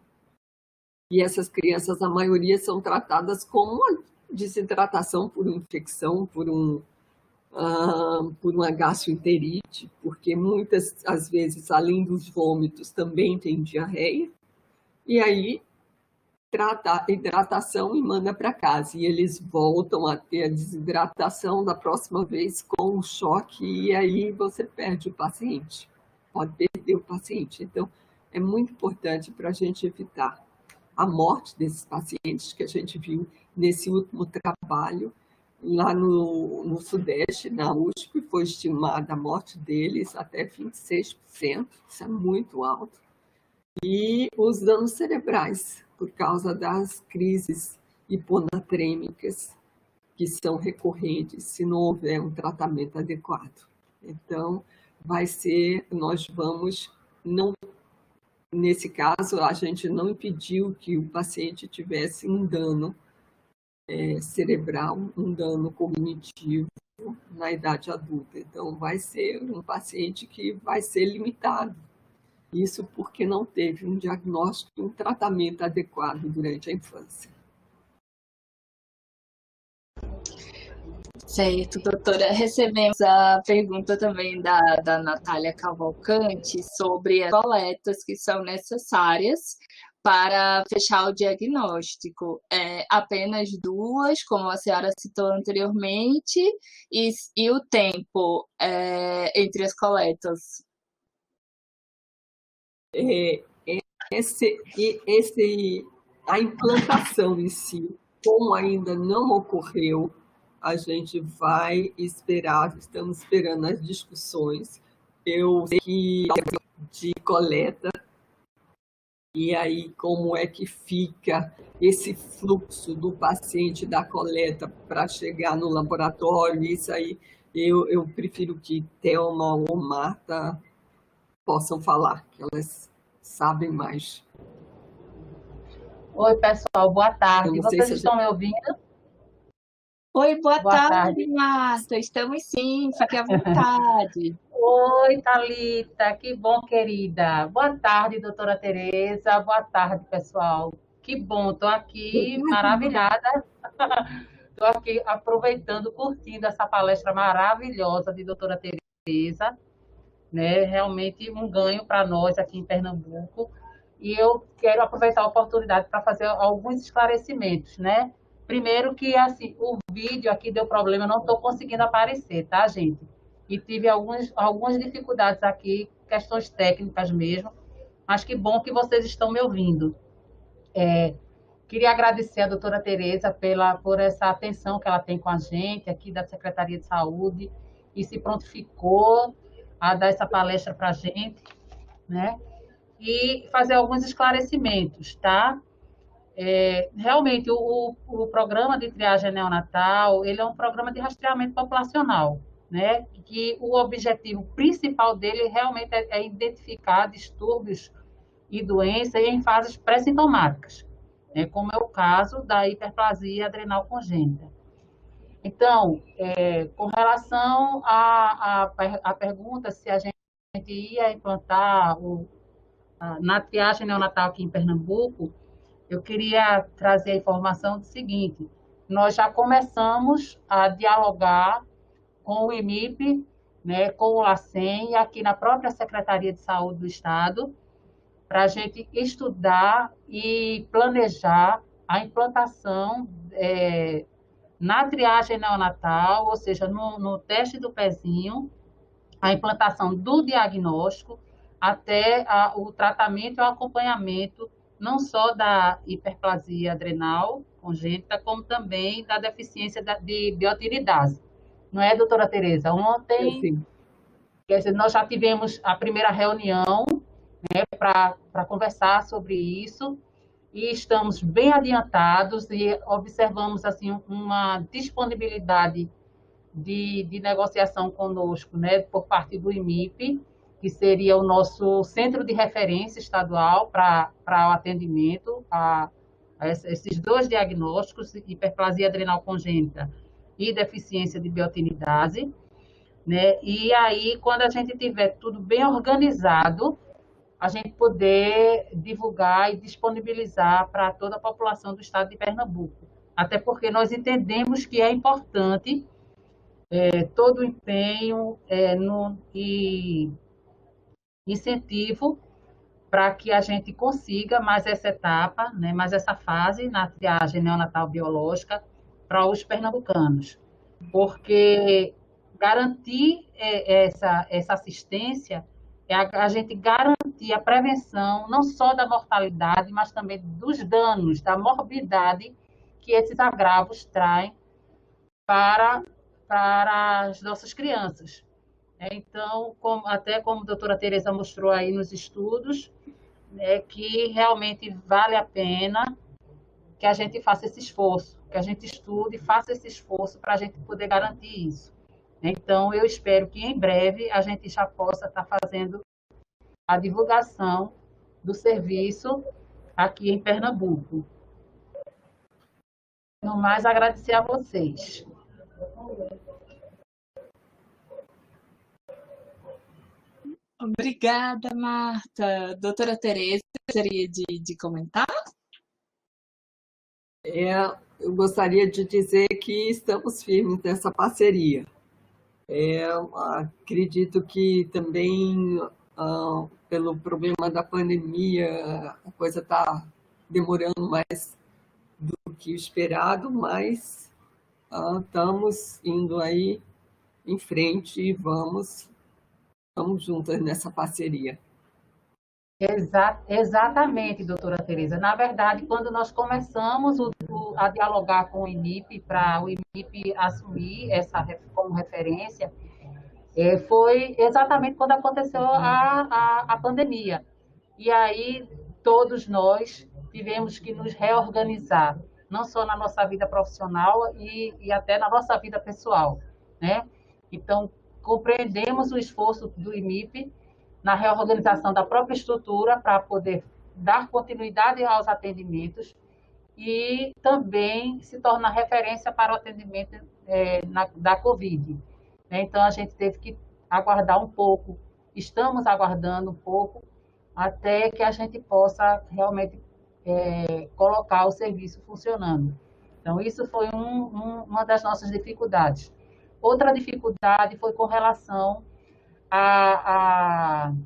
e essas crianças, a maioria, são tratadas como uma desidratação por infecção, por, um, uh, por uma gastroenterite, porque muitas, às vezes, além dos vômitos, também tem diarreia. E aí, trata a hidratação e manda para casa. E eles voltam a ter a desidratação da próxima vez com o choque, e aí você perde o paciente. Pode perder o paciente. Então, é muito importante para a gente evitar a morte desses pacientes, que a gente viu nesse último trabalho lá no, no Sudeste, na U S P, foi estimada a morte deles até vinte e seis por cento, isso é muito alto. E os danos cerebrais, por causa das crises hiponatrêmicas, que são recorrentes se não houver um tratamento adequado. Então, vai ser, nós vamos, não, nesse caso, a gente não impediu que o paciente tivesse um dano é, cerebral, um dano cognitivo na idade adulta. Então, vai ser um paciente que vai ser limitado. Isso porque não teve um diagnóstico e um tratamento adequado durante a infância. Certo, doutora. Recebemos a pergunta também da, da Natália Cavalcante sobre as coletas que são necessárias para fechar o diagnóstico. É, apenas duas, como a senhora citou anteriormente, e, e o tempo é, entre as coletas? É, esse, esse, a implantação em si, como ainda não ocorreu, a gente vai esperar, estamos esperando as discussões. Eu sei que de coleta, e aí como é que fica esse fluxo do paciente da coleta para chegar no laboratório, isso aí eu, eu prefiro que Thelma ou Marta possam falar, que elas sabem mais. Oi, pessoal, boa tarde. Vocês estão já... me ouvindo? Oi, boa, boa tarde, tarde, Marta. Estamos sim, fique à vontade. Oi, Thalita, que bom, querida. Boa tarde, doutora Tereza. Boa tarde, pessoal. Que bom, estou aqui maravilhada. Estou aqui aproveitando, curtindo essa palestra maravilhosa de doutora Tereza. Né? Realmente um ganho para nós aqui em Pernambuco. E eu quero aproveitar a oportunidade para fazer alguns esclarecimentos, né? Primeiro que, assim, o vídeo aqui deu problema, eu não estou conseguindo aparecer, tá, gente? E tive alguns, algumas dificuldades aqui, questões técnicas mesmo, mas que bom que vocês estão me ouvindo. É, queria agradecer a doutora Tereza pela, por essa atenção que ela tem com a gente aqui da Secretaria de Saúde e se prontificou a dar essa palestra para a gente, né? E fazer alguns esclarecimentos, tá? É, realmente, o, o programa de triagem neonatal, ele é um programa de rastreamento populacional, né? Que o objetivo principal dele realmente é, é identificar distúrbios e doenças em fases pré-sintomáticas, né? Como é o caso da hiperplasia adrenal congênita. Então, é, com relação à a, a, a pergunta se a gente ia implantar o, a, na triagem neonatal aqui em Pernambuco, eu queria trazer a informação do seguinte: nós já começamos a dialogar com o I M I P, né, com o LACEN e aqui na própria Secretaria de Saúde do Estado, para a gente estudar e planejar a implantação é, na triagem neonatal, ou seja, no, no teste do pezinho, a implantação do diagnóstico até a, o tratamento e o acompanhamento não só da hiperplasia adrenal congênita, como também da deficiência de biotiridase. Não é, doutora Tereza? Ontem, quer dizer, nós já tivemos a primeira reunião, né, para conversar sobre isso, e estamos bem adiantados e observamos assim, uma disponibilidade de, de negociação conosco, né, por parte do I M I P, que seria o nosso centro de referência estadual para o atendimento a, a esses dois diagnósticos, hiperplasia adrenal congênita e deficiência de biotinidase, né? E aí, quando a gente tiver tudo bem organizado, a gente poder divulgar e disponibilizar para toda a população do estado de Pernambuco. Até porque nós entendemos que é importante é, todo o empenho é, no, e incentivo para que a gente consiga mais essa etapa, né, mais essa fase na triagem neonatal biológica para os pernambucanos. Porque garantir essa, essa assistência é a, a gente garantir a prevenção não só da mortalidade, mas também dos danos, da morbidade que esses agravos traem para, para as nossas crianças. Então, como, até como a doutora Tereza mostrou aí nos estudos, né, que realmente vale a pena que a gente faça esse esforço, que a gente estude e faça esse esforço para a gente poder garantir isso. Então, eu espero que em breve a gente já possa estar fazendo a divulgação do serviço aqui em Pernambuco. No mais, agradecer a vocês. Obrigada, Marta. Doutora Tereza, gostaria de, de comentar? É, eu gostaria de dizer que estamos firmes nessa parceria. É, acredito que também, ah, pelo problema da pandemia, a coisa está demorando mais do que o esperado, mas ah, estamos indo aí em frente e vamos, vamos juntas nessa parceria. Exa exatamente, doutora Tereza. Na verdade, quando nós começamos o, o, a dialogar com o I M I P, para o I M I P assumir essa como referência, é, foi exatamente quando aconteceu a, a, a pandemia. E aí, todos nós tivemos que nos reorganizar, não só na nossa vida profissional e, e até na nossa vida pessoal, né? Então, compreendemos o esforço do I M I P na reorganização da própria estrutura para poder dar continuidade aos atendimentos e também se tornar referência para o atendimento é, na, da Covid. Então, a gente teve que aguardar um pouco, estamos aguardando um pouco, até que a gente possa realmente é, colocar o serviço funcionando. Então, isso foi um, um, uma das nossas dificuldades. Outra dificuldade foi com relação A, a,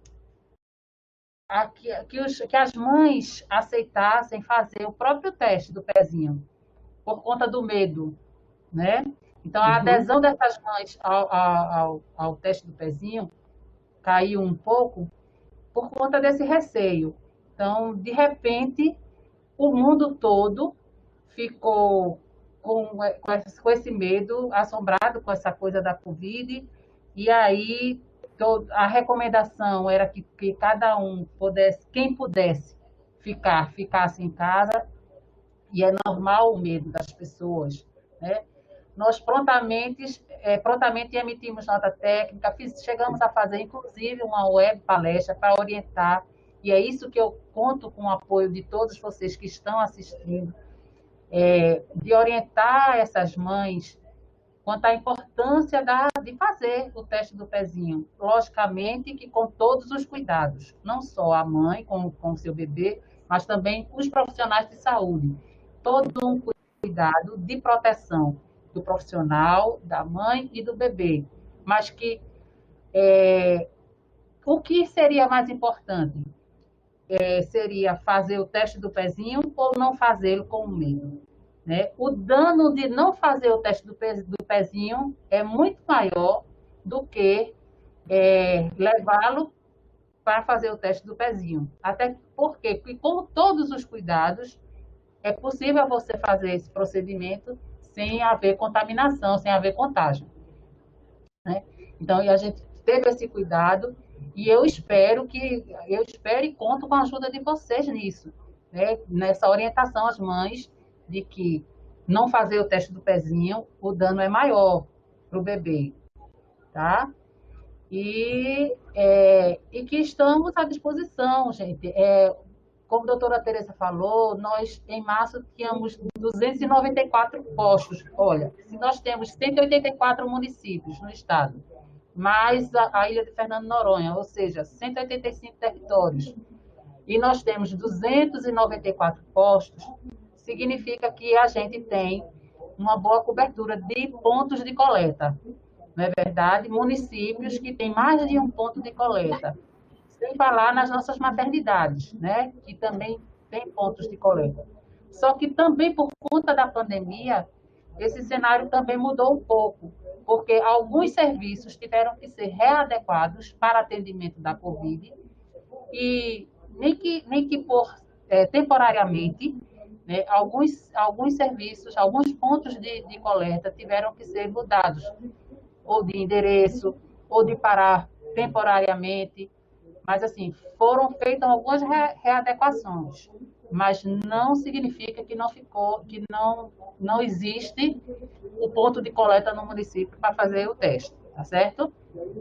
a, que, que, os, que as mães aceitassem fazer o próprio teste do pezinho. por conta do medo, né? Então, a Uhum. adesão dessas mães ao, ao, ao teste do pezinho caiu um pouco por conta desse receio. Então, de repente, o mundo todo ficou com, com esse medo, assombrado com essa coisa da Covid, e aí a recomendação era que, que cada um pudesse, quem pudesse ficar, ficasse em casa, e é normal o medo das pessoas, né? Nós prontamente, é, prontamente emitimos nota técnica, fiz, chegamos a fazer, inclusive, uma web palestra para orientar, e é isso que eu conto com o apoio de todos vocês que estão assistindo, é, de orientar essas mães quanto à importância da, de fazer o teste do pezinho. Logicamente que com todos os cuidados, não só a mãe com o seu bebê, mas também os profissionais de saúde. Todo um cuidado de proteção do profissional, da mãe e do bebê. Mas que é, o que seria mais importante? É, seria fazer o teste do pezinho ou não fazê-lo com medo, né? O dano de não fazer o teste do, pe, do pezinho é muito maior do que é, levá-lo para fazer o teste do pezinho. Até porque, com todos os cuidados, é possível você fazer esse procedimento sem haver contaminação, sem haver contágio, né? Então, a gente teve esse cuidado e eu espero que, eu espero e conto com a ajuda de vocês nisso, né? Nessa orientação às mães de que não fazer o teste do pezinho, o dano é maior para o bebê, tá? E, é, e que estamos à disposição, gente. É, como a doutora Tereza falou, nós em março tínhamos duzentos e noventa e quatro postos. Olha, se nós temos cento e oitenta e quatro municípios no estado, mais a, a ilha de Fernando de Noronha, ou seja, cento e oitenta e cinco territórios, e nós temos duzentos e noventa e quatro postos, significa que a gente tem uma boa cobertura de pontos de coleta. Não é verdade? Municípios que têm mais de um ponto de coleta. Sem falar nas nossas maternidades, né? Que também tem pontos de coleta. Só que também por conta da pandemia, esse cenário também mudou um pouco, porque alguns serviços tiveram que ser readequados para atendimento da Covid, e nem que, nem que por é, temporariamente, né, alguns, alguns serviços, alguns pontos de, de coleta tiveram que ser mudados, ou de endereço, ou de parar temporariamente. Mas, assim, foram feitas algumas readequações, mas não significa que não ficou, que não, não existe o ponto de coleta no município para fazer o teste, tá certo?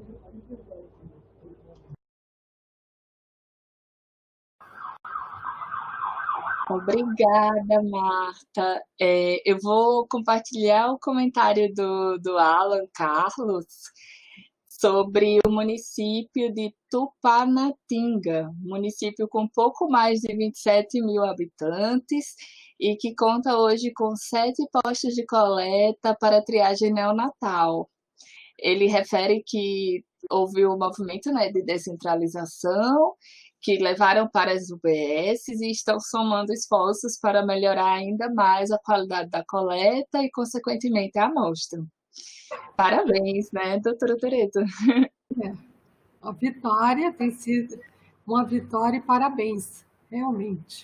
Obrigada, Marta. É, eu vou compartilhar o comentário do, do Alan Carlos sobre o município de Tupanatinga, município com pouco mais de vinte e sete mil habitantes e que conta hoje com sete postos de coleta para triagem neonatal. Ele refere que houve um movimento, né, de descentralização, que levaram para as U B S e estão somando esforços para melhorar ainda mais a qualidade da coleta e, consequentemente, a amostra. Parabéns, né, doutora Tereza? É, a vitória tem sido uma vitória e parabéns, realmente.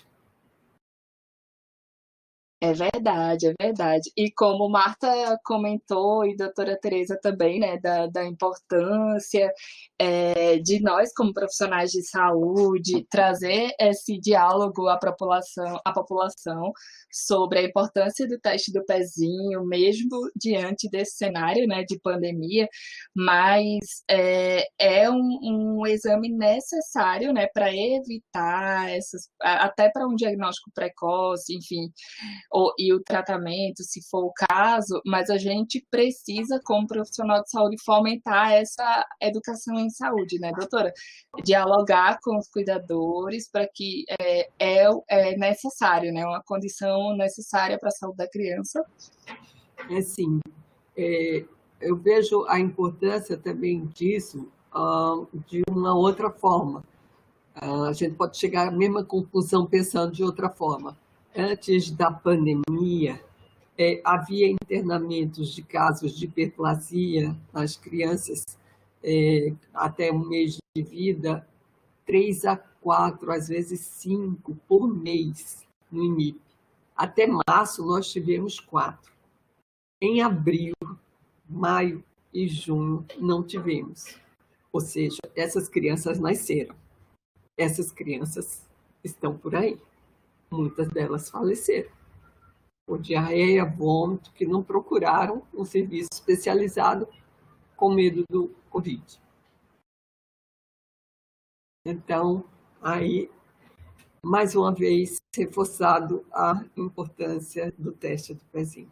É verdade, é verdade. E como Marta comentou, e a doutora Tereza também, né, da, da importância é, de nós, como profissionais de saúde, trazer esse diálogo à população, à população sobre a importância do teste do pezinho, mesmo diante desse cenário, né, de pandemia, mas é, é um, um exame necessário, né, para evitar essas, até para um diagnóstico precoce, enfim, ou, e o tratamento, se for o caso, mas a gente precisa, como profissional de saúde, fomentar essa educação em saúde, né, doutora? Dialogar com os cuidadores para que é, é, é necessário, né, uma condição necessária para a saúde da criança. É sim. É, eu vejo a importância também disso uh, de uma outra forma. Uh, a gente pode chegar à mesma conclusão pensando de outra forma. Antes da pandemia, É, havia internamentos de casos de hiperplasia nas crianças é, até um mês de vida, três a quatro, às vezes cinco por mês no I N I P. Até março nós tivemos quatro. Em abril, maio e junho não tivemos. Ou seja, essas crianças nasceram. Essas crianças estão por aí. Muitas delas faleceram por diarreia, vômito, que não procuraram um serviço especializado com medo do Covid. Então, aí, mais uma vez, reforçado a importância do teste do pezinho.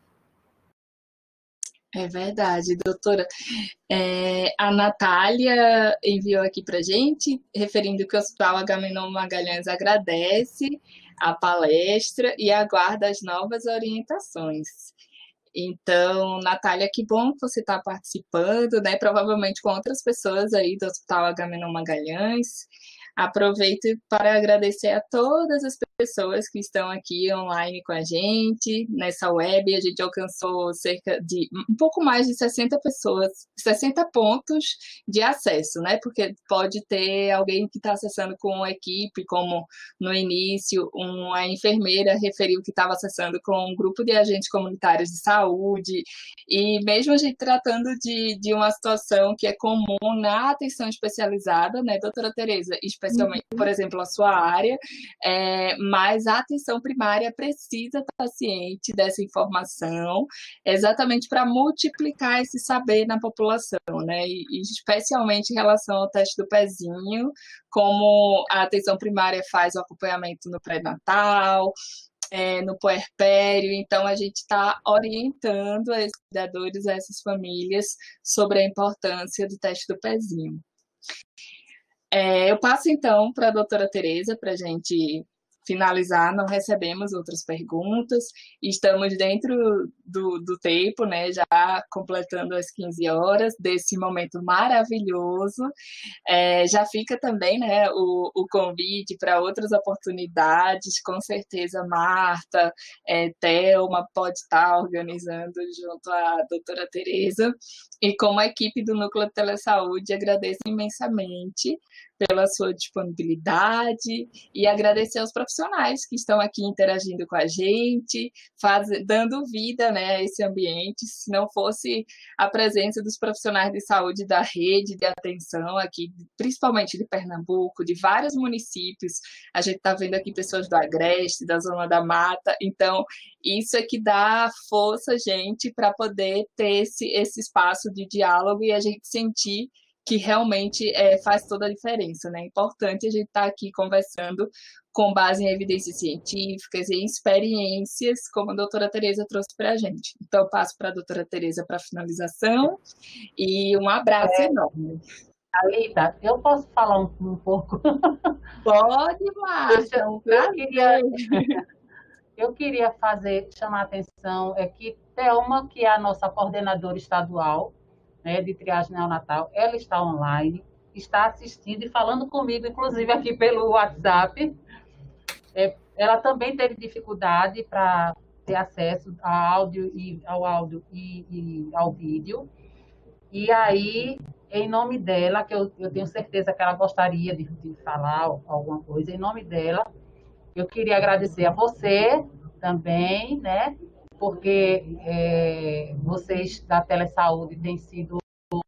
É verdade, doutora. É, a Natália enviou aqui para a gente, referindo que o Hospital Agamenon Magalhães agradece a palestra e aguarda as novas orientações. Então, Natália, que bom que você está participando, né? Provavelmente com outras pessoas aí do Hospital Agamenon Magalhães. Aproveito para agradecer a todas as pessoas que estão aqui online com a gente, nessa web. A gente alcançou cerca de um pouco mais de sessenta pessoas, sessenta pontos de acesso, né? Porque pode ter alguém que está acessando com uma equipe, como no início, uma enfermeira referiu que estava acessando com um grupo de agentes comunitários de saúde, e mesmo a gente tratando de, de uma situação que é comum na atenção especializada, né, doutora Tereza, especialmente, por exemplo, a sua área, é, mas a atenção primária precisa estar ciente dessa informação, exatamente para multiplicar esse saber na população, né, e, e especialmente em relação ao teste do pezinho, como a atenção primária faz o acompanhamento no pré-natal, é, no puerpério. Então a gente está orientando esses cuidadores, essas famílias, sobre a importância do teste do pezinho. É, eu passo, então, para a doutora Tereza, para a gente finalizar. Não recebemos outras perguntas, estamos dentro do, do tempo, né, já completando as quinze horas, desse momento maravilhoso. É, já fica também, né, o, o convite para outras oportunidades. Com certeza, Marta, é, Thelma pode estar organizando junto à doutora Tereza, e como a equipe do Núcleo de Telesaúde, agradeço imensamente pela sua disponibilidade e agradecer aos profissionais que estão aqui interagindo com a gente, faz, dando vida, né, a esse ambiente. Se não fosse a presença dos profissionais de saúde da rede de atenção aqui, principalmente de Pernambuco, de vários municípios, a gente está vendo aqui pessoas do Agreste, da Zona da Mata, então isso é que dá força, gente, para poder ter esse, esse espaço de diálogo e a gente sentir que realmente é, faz toda a diferença, né? É importante a gente estar aqui conversando com base em evidências científicas e em experiências, como a doutora Tereza trouxe para a gente. Então, eu passo para a doutora Tereza para a finalização e um abraço é, enorme. Alita, eu posso falar um, um pouco? Pode, Marta, eu, um eu, queria, eu queria fazer, chamar a atenção, é que Thelma, que é a nossa coordenadora estadual, né, de triagem neonatal, ela está online, está assistindo e falando comigo, inclusive aqui pelo WhatsApp. É, ela também teve dificuldade para ter acesso ao áudio e, ao áudio e, e ao vídeo. E aí, em nome dela, que eu, eu tenho certeza que ela gostaria de, de falar alguma coisa, em nome dela, eu queria agradecer a você também, né? Porque é, vocês da Telesaúde têm sido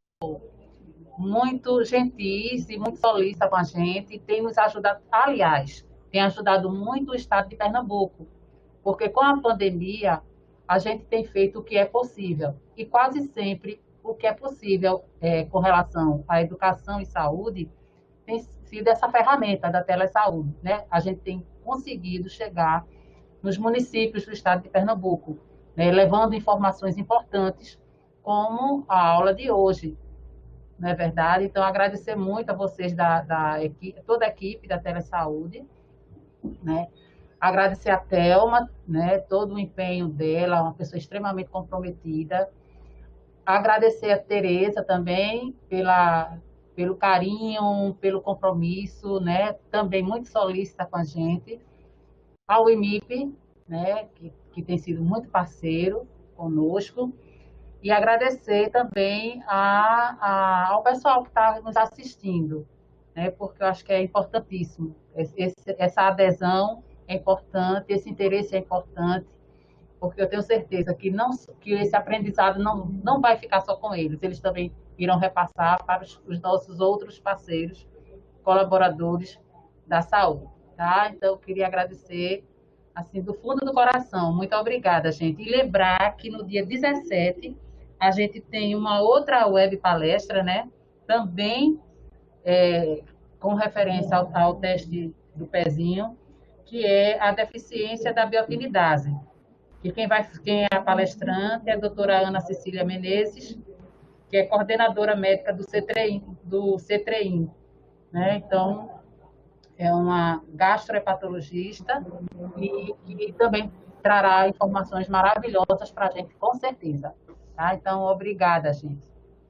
muito gentis e muito solícitos com a gente, e têm nos ajudado, aliás, tem ajudado muito o estado de Pernambuco, porque com a pandemia a gente tem feito o que é possível, e quase sempre o que é possível é, com relação à educação e saúde tem sido essa ferramenta da telesaúde, né? A gente tem conseguido chegar nos municípios do estado de Pernambuco, né, levando informações importantes, como a aula de hoje, não é verdade? Então, agradecer muito a vocês, da, da equipe, toda a equipe da Telesaúde, né? Agradecer a Thelma, né, todo o empenho dela, uma pessoa extremamente comprometida. Agradecer a Tereza também pela, pelo carinho, pelo compromisso, né, também muito solícita com a gente. Ao I M I P, né, que que tem sido muito parceiro conosco, e agradecer também a, a, ao pessoal que está nos assistindo, né? Porque eu acho que é importantíssimo. Esse, essa adesão é importante, esse interesse é importante, porque eu tenho certeza que, não, que esse aprendizado não, não vai ficar só com eles, eles também irão repassar para os, os nossos outros parceiros, colaboradores da saúde. Tá? Então, eu queria agradecer assim, do fundo do coração. Muito obrigada, gente. E lembrar que no dia dezessete, a gente tem uma outra web palestra, né? Também é, com referência ao, ao teste do pezinho, que é a deficiência da bioafinidase. Que quem, vai, quem é a palestrante é a doutora Ana Cecília Menezes, que é coordenadora médica do CETREIN, do CETREIN, né? Então, é uma gastrohepatologista e, e também trará informações maravilhosas para a gente, com certeza. Tá? Então, obrigada, gente.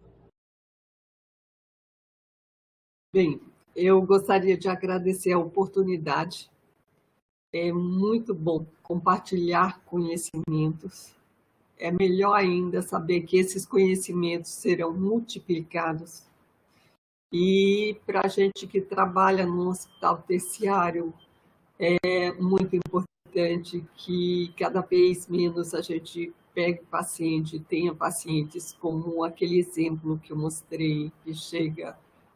Bem, eu gostaria de agradecer a oportunidade. É muito bom compartilhar conhecimentos. É melhor ainda saber que esses conhecimentos serão multiplicados. E para a gente que trabalha no hospital terciário, é muito importante que cada vez menos a gente pegue paciente, tenha pacientes como aquele exemplo que eu mostrei, que chega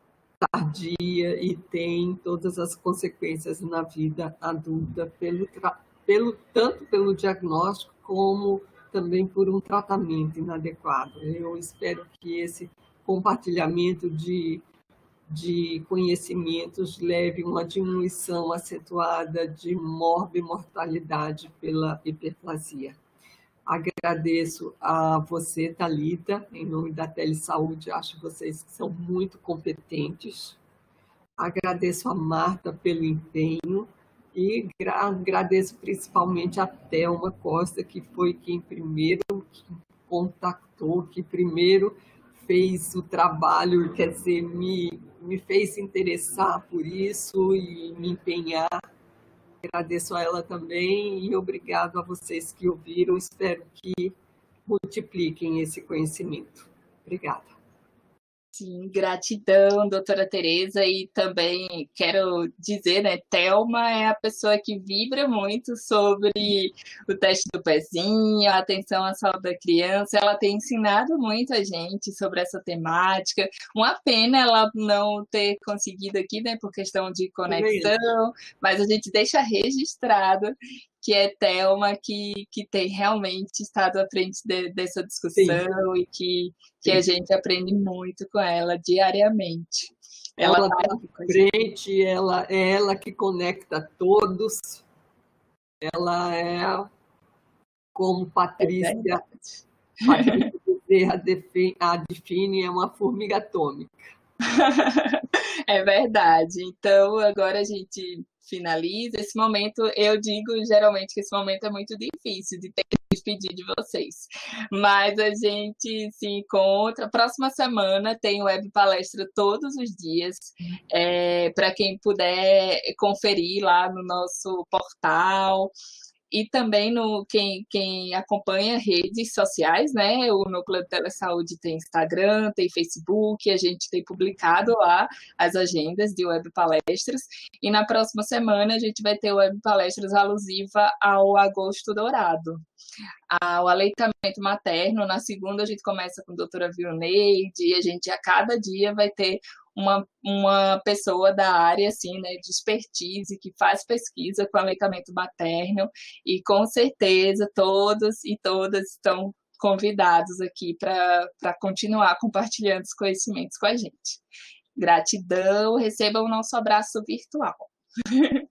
tardia e tem todas as consequências na vida adulta, pelo, pelo, tanto pelo diagnóstico como também por um tratamento inadequado. Eu espero que esse compartilhamento de, de conhecimentos leve uma diminuição acentuada de morbimortalidade pela hiperplasia. Agradeço a você, Thalita, em nome da Telesaúde, acho vocês que são muito competentes. Agradeço a Marta pelo empenho e agradeço principalmente a Thelma Costa, que foi quem primeiro contactou, que primeiro fez o trabalho, quer dizer, me, me fez se interessar por isso e me empenhar. Agradeço a ela também e obrigado a vocês que ouviram. Espero que multipliquem esse conhecimento. Obrigada. Sim, gratidão, doutora Tereza, e também quero dizer, né, Thelma é a pessoa que vibra muito sobre o teste do pezinho, a atenção à saúde da criança, ela tem ensinado muito a gente sobre essa temática, uma pena ela não ter conseguido aqui, né, por questão de conexão, mas a gente deixa registrado que é Thelma que, que tem realmente estado à frente de, dessa discussão. Sim. E que, que a gente aprende muito com ela diariamente. Ela está tá à frente, ela é ela que conecta todos, ela é, como Patrícia, é Patrícia Bezerra define, a define, é uma formiga atômica. É verdade. Então, agora a gente finaliza esse momento. Eu digo geralmente que esse momento é muito difícil de ter que despedir de vocês, mas a gente se encontra. Próxima semana tem web palestra todos os dias, é, para quem puder conferir lá no nosso portal. E também no, quem, quem acompanha redes sociais, né? O Núcleo de Telesaúde tem Instagram, tem Facebook, a gente tem publicado lá as agendas de web palestras. E na próxima semana a gente vai ter web palestras alusiva ao Agosto Dourado, ao aleitamento materno. Na segunda a gente começa com a doutora Vilneide, e a gente a cada dia vai ter Uma, uma pessoa da área, assim, né, de expertise, que faz pesquisa com aleitamento materno, e com certeza todos e todas estão convidados aqui para continuar compartilhando os conhecimentos com a gente. Gratidão, recebam o nosso abraço virtual.